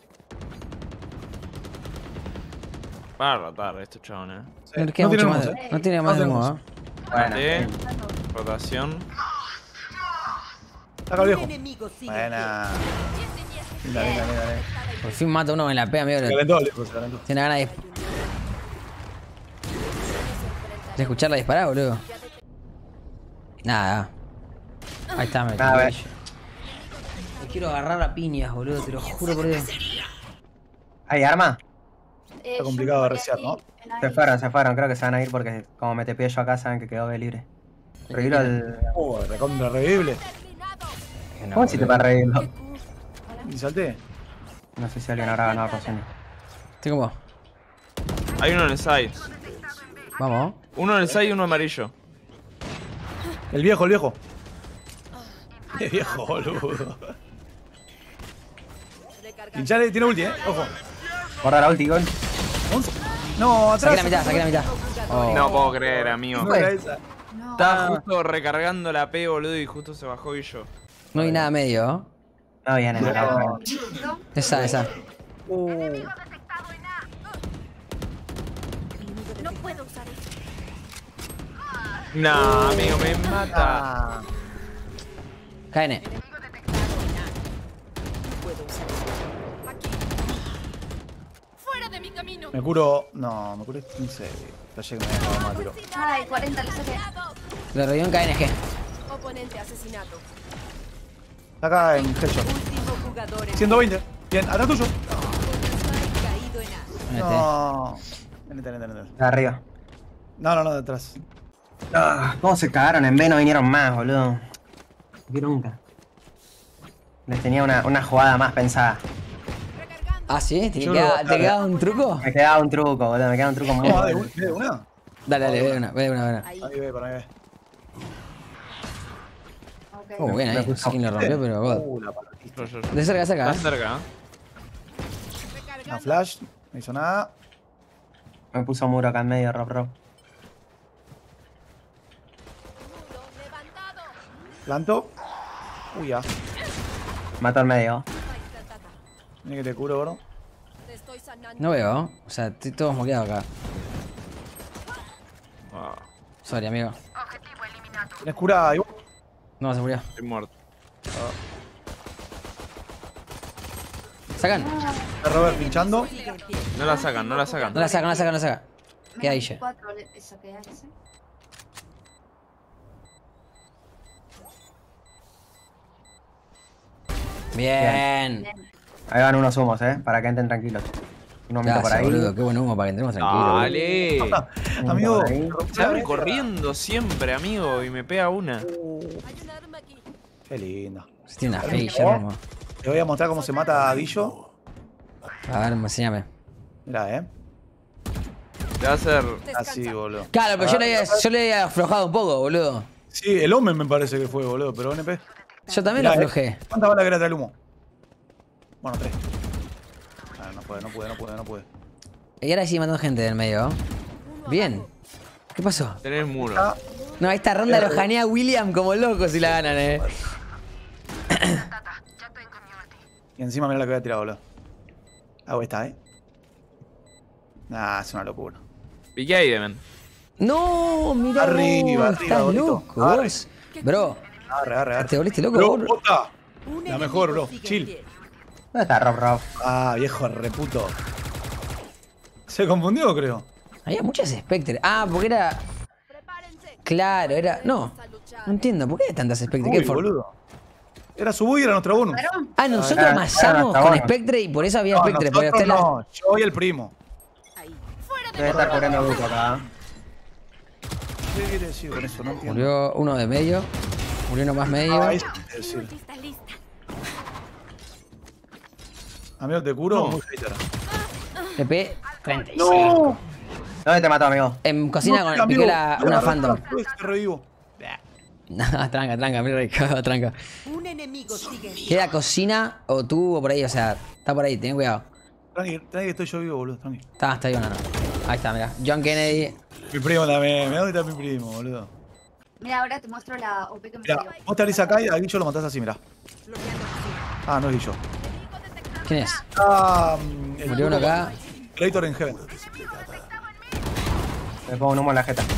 Speaker 2: Va a rotar estos chabones.
Speaker 3: No le queda
Speaker 4: No
Speaker 3: mucho
Speaker 4: tenemos,
Speaker 3: más.
Speaker 4: eh.
Speaker 3: No tiene más
Speaker 4: No
Speaker 3: de humo,
Speaker 4: tenemos.
Speaker 3: ¿eh?
Speaker 5: Bueno,
Speaker 2: Maté. Rotación.
Speaker 4: Acá el
Speaker 7: Un
Speaker 4: viejo.
Speaker 7: enemigo sigue en
Speaker 4: Buena. Linda, linda, linda, linda.
Speaker 3: Por fin mata uno en la P, amigo.
Speaker 4: Se calentó, viejo, se calentó.
Speaker 3: Tiene ganas de... de escucharla disparar, boludo. Nada. Ahí está, me
Speaker 5: A ver.
Speaker 3: Me quiero agarrar a piñas, boludo, te lo juro por Dios.
Speaker 5: ¿hay arma?
Speaker 6: Eh,
Speaker 4: Está
Speaker 6: yo
Speaker 4: complicado
Speaker 6: me
Speaker 4: resear,
Speaker 6: voy
Speaker 4: ¿no?
Speaker 6: aquí, en
Speaker 5: Se
Speaker 6: ahí.
Speaker 5: fueron, se fueron. Creo que se van a ir porque como me tepié yo acá saben que quedó B libre. Revilo el...
Speaker 4: Uh, recontra revivible.
Speaker 5: ¿Cómo si te para revivirlo?
Speaker 4: Y salté.
Speaker 5: No sé si alguien habrá ganado cocina.
Speaker 3: Estoy como...
Speaker 2: Hay uno en el side.
Speaker 3: Vamos.
Speaker 2: Uno en el side y uno amarillo.
Speaker 4: El viejo, el viejo. El viejo, boludo. Pinchale, tiene ulti, eh. Ojo.
Speaker 5: Guarda la ulti, gol.
Speaker 4: once. No, atrás.
Speaker 3: Saqué la mitad, saqué la mitad. Oh.
Speaker 2: No puedo creer, amigo.
Speaker 4: No era esa.
Speaker 6: No.
Speaker 2: Estaba justo recargando la P, boludo, y justo se bajó y yo.
Speaker 3: No hay nada medio.
Speaker 5: No viene la otra.
Speaker 6: ¿No?
Speaker 3: Esa, esa.
Speaker 2: No, amigo, me mata.
Speaker 3: K N.
Speaker 1: ¡Fuera de mi camino!
Speaker 4: Me curo. No, me curé quince. Flashé que me había cagado mal, tiro.
Speaker 6: Ay, cuarenta le saqué.
Speaker 3: Le revió en K N G.
Speaker 1: Oponente asesinado.
Speaker 4: Está acá en Headshot.
Speaker 7: Último jugador en
Speaker 4: ciento veinte. Bien, atrás tuyo.
Speaker 7: Spike caído en A.
Speaker 3: Vete.
Speaker 4: No. Vente, vente, vente.
Speaker 5: De arriba.
Speaker 4: No, no, no, de atrás.
Speaker 5: Ah, ¿cómo se cagaron en B? No vinieron más, boludo. Que nunca. Les tenía una, una jugada más pensada.
Speaker 3: Ah, ¿sí? ¿Te
Speaker 4: Yo
Speaker 3: queda,
Speaker 4: lo-
Speaker 3: ¿te queda un truco?
Speaker 5: Me quedaba un truco, boludo. Me quedaba un truco muy
Speaker 4: No, de
Speaker 5: bueno.
Speaker 4: una. ¿De una?
Speaker 3: Dale, dale, ve de una, ve de una, ve de una.
Speaker 1: Ahí.
Speaker 4: Ahí ve, para ahí ve.
Speaker 6: Ok.
Speaker 3: Oh, bien ahí. No sé quién lo rompió, pero God.
Speaker 4: Uh, la palatista.
Speaker 2: Yo, yo, yo.
Speaker 3: De cerca, de cerca,
Speaker 2: Está
Speaker 3: eh.
Speaker 2: cerca, ¿eh?
Speaker 4: Una
Speaker 1: Recargando.
Speaker 4: flash. No hizo nada.
Speaker 5: Me puso muro acá en medio, Rob Rob.
Speaker 1: Levantado.
Speaker 4: Planto. Uy, ya.
Speaker 5: Mató al medio.
Speaker 4: Mira que te curo, bro.
Speaker 1: Te estoy sanando.
Speaker 3: No veo. O sea, estoy todo moqueado acá.
Speaker 2: Ah,
Speaker 3: Sorry, amigo.
Speaker 4: Tienes cura igual.
Speaker 3: No, se murió.
Speaker 2: estoy muerto.
Speaker 3: Sacan.
Speaker 4: Está Robert pinchando.
Speaker 7: Sigue en pie.
Speaker 2: No la sacan, no la sacan.
Speaker 3: No la sacan, no la sacan, no la sacan. Queda ahí ya.
Speaker 6: cuatro le saqué a ese.
Speaker 3: Bien.
Speaker 5: Ahí van unos humos, eh. Para que entren tranquilos. Un humito por
Speaker 3: Gracias,
Speaker 5: ahí.
Speaker 3: boludo. Qué buen humo para que entremos tranquilos.
Speaker 2: Dale.
Speaker 5: un
Speaker 4: Amigo.
Speaker 5: por ahí.
Speaker 2: Se abre corriendo siempre, amigo, y me pega una.
Speaker 1: Hay un arma aquí.
Speaker 4: Qué lindo.
Speaker 3: Se tiene una fe ya, hermano.
Speaker 4: Te voy a mostrar cómo se mata a Guillo.
Speaker 3: A ver, enséñame.
Speaker 4: Mirá, eh.
Speaker 2: Te va a hacer.
Speaker 4: Así, boludo.
Speaker 3: Claro, pero yo le, había, yo le había aflojado un poco, boludo.
Speaker 4: Sí, el Omen me parece que fue, boludo, pero N P.
Speaker 3: Yo también lo
Speaker 4: Mirá, eh.
Speaker 3: aflojé.
Speaker 4: ¿Cuántas balas querés traer el humo? Bueno, tres. Ah, no puede, no puede, no puede, no puede.
Speaker 3: Y ahora sí matando gente del medio. Bien. ¿Qué pasó?
Speaker 2: Tenés muro.
Speaker 4: Ah,
Speaker 3: No, esta ronda lo janea William como loco si la ganan, eh.
Speaker 4: y encima mirá la que voy a tirar, boludo. Ah, está, eh. Nah, es una locura.
Speaker 2: Piqué ahí, Demen.
Speaker 3: No, mirá.
Speaker 4: Arriba,
Speaker 3: vos,
Speaker 4: arriba,
Speaker 3: estás
Speaker 4: bonito.
Speaker 3: loco,
Speaker 4: Arre.
Speaker 3: vos. Bro,
Speaker 4: Arre, arre, arre.
Speaker 3: te volviste loco,
Speaker 4: Bro,
Speaker 3: bro.
Speaker 4: bota.
Speaker 7: Un
Speaker 4: La
Speaker 7: enemigo
Speaker 4: mejor, bro.
Speaker 7: sigue en
Speaker 4: Chill.
Speaker 7: pie.
Speaker 5: ¿Dónde está Rob Rob?
Speaker 4: Ah, viejo reputo. Se confundió, creo.
Speaker 3: Había muchas Spectre. Ah, porque era.
Speaker 1: Prepárense.
Speaker 3: Claro, era. No. No entiendo, ¿por qué hay tantas Spectre? ¿Qué
Speaker 4: Uy,
Speaker 3: for-
Speaker 4: boludo. Era su bug y era nuestro bonus.
Speaker 6: ¿Varón?
Speaker 3: Ah, nosotros
Speaker 5: Ah,
Speaker 3: amasamos
Speaker 5: ah,
Speaker 3: con
Speaker 5: está bueno.
Speaker 3: Spectre y por eso había
Speaker 4: No,
Speaker 3: Spectre. Porque
Speaker 4: nosotros
Speaker 3: usted la-
Speaker 4: no, yo y el primo.
Speaker 5: Debe estar corriendo Duco acá.
Speaker 4: ¿Qué quiere decir con eso? No entiendo.
Speaker 3: Murió uno de medio. Murió uno más medio.
Speaker 4: Ah, eso quiere decir. Amigo, te curo. Muy hater.
Speaker 3: T P treinta y cinco.
Speaker 5: ¿Dónde te mató, amigo?
Speaker 3: En cocina
Speaker 4: No,
Speaker 3: con,
Speaker 4: amigo,
Speaker 3: piqué la,
Speaker 4: te
Speaker 3: una
Speaker 4: agarré
Speaker 3: Phantom.
Speaker 4: la fuerza, te revivo.
Speaker 3: No, tranca, tranca, mira rico, tranca.
Speaker 7: Un enemigo sigue.
Speaker 3: Queda cocina o tú o por ahí, o sea, está por ahí, ten cuidado.
Speaker 4: Tranqui, tranqui que estoy yo vivo, boludo. Tranqui.
Speaker 3: Está, está ahí una, no. Ahí está, mira. John Kennedy.
Speaker 4: Mi primo también. Mirá dónde está mi primo, boludo.
Speaker 6: Mira, ahora te muestro la O P que me
Speaker 4: Mirá,
Speaker 6: salió.
Speaker 4: vos te alís acá y a Guillo lo matás así, mirá. Ah, no es Guillo.
Speaker 3: ¿Quién es?
Speaker 4: Ah, mm, el
Speaker 3: Murió uno acá.
Speaker 4: Creator en Heaven.
Speaker 5: Me pongo un humo en la jeta.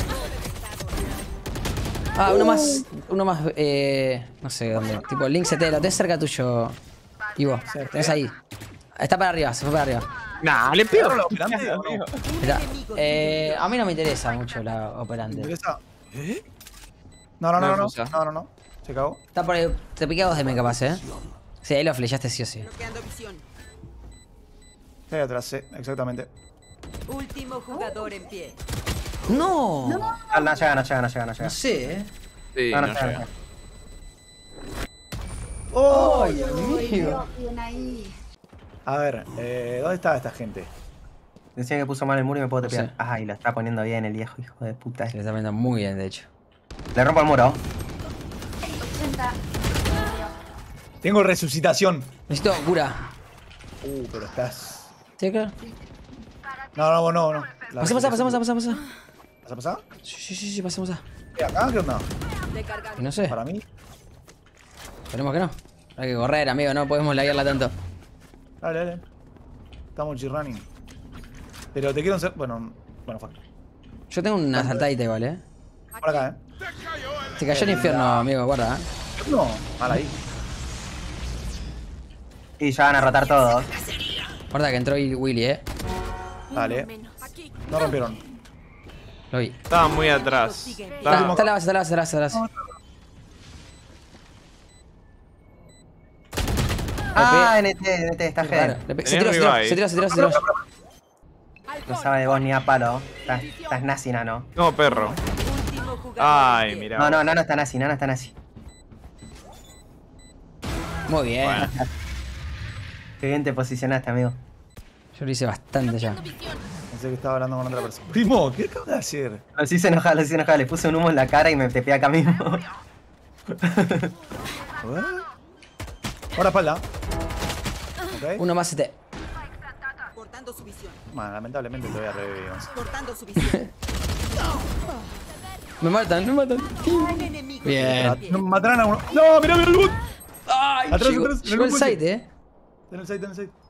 Speaker 3: Ah, uno más. Uno más, eh. No sé dónde. Tipo, Link C T, lo tenés cerca tuyo. Ivo, tenés ahí. Está para arriba, se fue para arriba.
Speaker 2: Nah, le pego.
Speaker 4: ¿Pero la operante o no?
Speaker 3: Mirá, eh, a mí no me interesa mucho la
Speaker 4: ¿Te
Speaker 3: operante.
Speaker 4: interesa? ¿Eh? No, no, no, no, no,
Speaker 2: Fusa.
Speaker 4: no, no, no. Se cagó.
Speaker 3: Está por ahí. Te piqué a dos de me capaz, eh. Sí, ahí lo flechaste sí o sí.
Speaker 7: Bloqueando visión.
Speaker 4: Está ahí atrás, sí, exactamente.
Speaker 7: Último jugador en pie.
Speaker 3: No.
Speaker 5: Ah, no llega, no llega, no llega, no llega.
Speaker 3: No sé, eh.
Speaker 2: Sí,
Speaker 5: No, no
Speaker 2: no
Speaker 5: llega, no
Speaker 2: llega.
Speaker 5: llega.
Speaker 4: ¡Oh!
Speaker 3: amigo.
Speaker 6: Bien ahí.
Speaker 4: A ver, eh, ¿dónde está esta gente?
Speaker 5: Decía que puso mal el muro y me puedo
Speaker 3: No
Speaker 5: tepear.
Speaker 3: sé.
Speaker 5: Ajá, y lo está poniendo bien el viejo, hijo de puta.
Speaker 3: Se le está poniendo muy bien, de hecho.
Speaker 5: Le rompo el muro.
Speaker 6: ochenta.
Speaker 4: Tengo resucitación.
Speaker 3: Necesito cura.
Speaker 4: Uh, pero estás.
Speaker 3: ¿Sí, claro?
Speaker 4: No, no, no, no. La
Speaker 3: Pasa, pasa, pasa, pasa, pasa, pasa.
Speaker 4: ¿Pasa, pasa?
Speaker 3: Sí, sí, sí, sí, pasemos a.
Speaker 4: ¿Qué acá? ¿Qué onda?
Speaker 3: Y no sé,
Speaker 4: Para mí.
Speaker 3: esperemos que no. Hay que correr, amigo, no podemos laguearla tanto.
Speaker 4: Dale, dale. Estamos G-Running. Pero te quiero hacer. Bueno, bueno, fuck.
Speaker 3: Yo tengo una saltadita igual, eh.
Speaker 4: Por acá, eh.
Speaker 3: Se cayó el infierno, amigo, guarda, eh.
Speaker 4: No, mal ahí.
Speaker 5: Y ya van a rotar todos.
Speaker 3: Guarda que entró Willy, eh.
Speaker 4: Dale. No rompieron.
Speaker 3: Lo vi.
Speaker 2: Estaba muy atrás.
Speaker 3: Está,
Speaker 2: Estaba-
Speaker 3: está la base, está la base, está la base, está la base.
Speaker 5: Ah, N T, N T, está
Speaker 3: Claro,
Speaker 5: G.
Speaker 3: le pe-
Speaker 2: Tenés
Speaker 3: Se tiró, se tiró,
Speaker 2: revive.
Speaker 3: se tiró, se tiró, se tiró.
Speaker 5: No sabe de vos ni a palo. Estás, estás nazi, nano.
Speaker 2: No, perro.
Speaker 7: Último jugador
Speaker 2: Ay,
Speaker 7: en pie.
Speaker 2: mira.
Speaker 5: No, no, no, no está nazi, no, no está nazi.
Speaker 3: Muy bien.
Speaker 2: Bueno.
Speaker 5: Qué bien te posicionaste, amigo.
Speaker 3: Yo lo hice bastante ya.
Speaker 4: Pensé que estaba hablando con otra persona. Primo, ¿qué acabas de hacer?
Speaker 5: Lo hice enojado, lo hice enojado. Le puse un humo en la cara y me tepé acá mismo.
Speaker 4: ¿Eh? Ahora espalda. Ok.
Speaker 3: Uno más C T.
Speaker 7: Cortando su visión.
Speaker 4: Bueno, lamentablemente te voy a revivir.
Speaker 7: Cortando su visión.
Speaker 3: Me matan, me matan.
Speaker 7: Un enemigo
Speaker 3: Bien.
Speaker 7: sigue en
Speaker 4: No,
Speaker 7: pie.
Speaker 4: matarán a uno. ¡No! ¡Mirá, mirá el boot!
Speaker 3: Ay,
Speaker 4: Atrás,
Speaker 3: llegó,
Speaker 4: atrás, en el
Speaker 3: llegó el
Speaker 4: puente.
Speaker 3: site, eh.
Speaker 4: Ten el site, ten el site.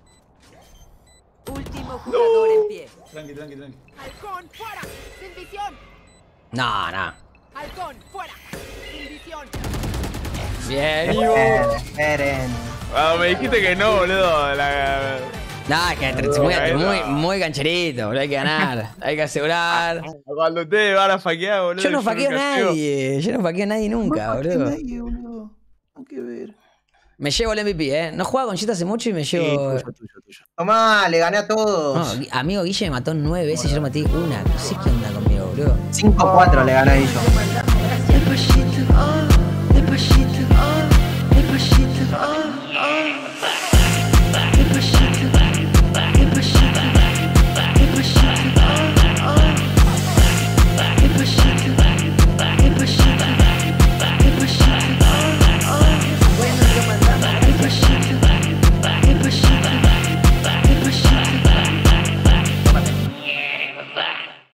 Speaker 7: Último jugador en pie.
Speaker 4: Tranqui, tranqui, tranqui.
Speaker 1: ¡Halcón, fuera! ¡Sin visión!
Speaker 3: No, no.
Speaker 1: ¡Halcón, fuera! ¡Sin visión!
Speaker 3: Bien, Ivo.
Speaker 5: Esperen, esperen.
Speaker 2: Ah, me dijiste que no, boludo. La...
Speaker 3: No, es que es muy, muy, muy cancherito, boludo. Hay que ganar. Hay que asegurar.
Speaker 2: Cuando ustedes van a faquear, boludo.
Speaker 3: Yo no faqueo a
Speaker 2: nunca llego.
Speaker 3: nadie. Yo no faqueo a nadie nunca, boludo.
Speaker 4: Nadie, boludo. Hay que ver.
Speaker 3: Me llevo el M V P, eh. No jugaba con Jetta hace mucho y me
Speaker 4: Sí,
Speaker 3: llevo.
Speaker 4: tuyo, tuyo, tuyo.
Speaker 5: Tomá, le gané a todos.
Speaker 3: No, Gui- amigo Guille me mató nueve veces y yo lo maté una. No sé qué onda conmigo, boludo.
Speaker 5: cinco cuatro le gané a ellos.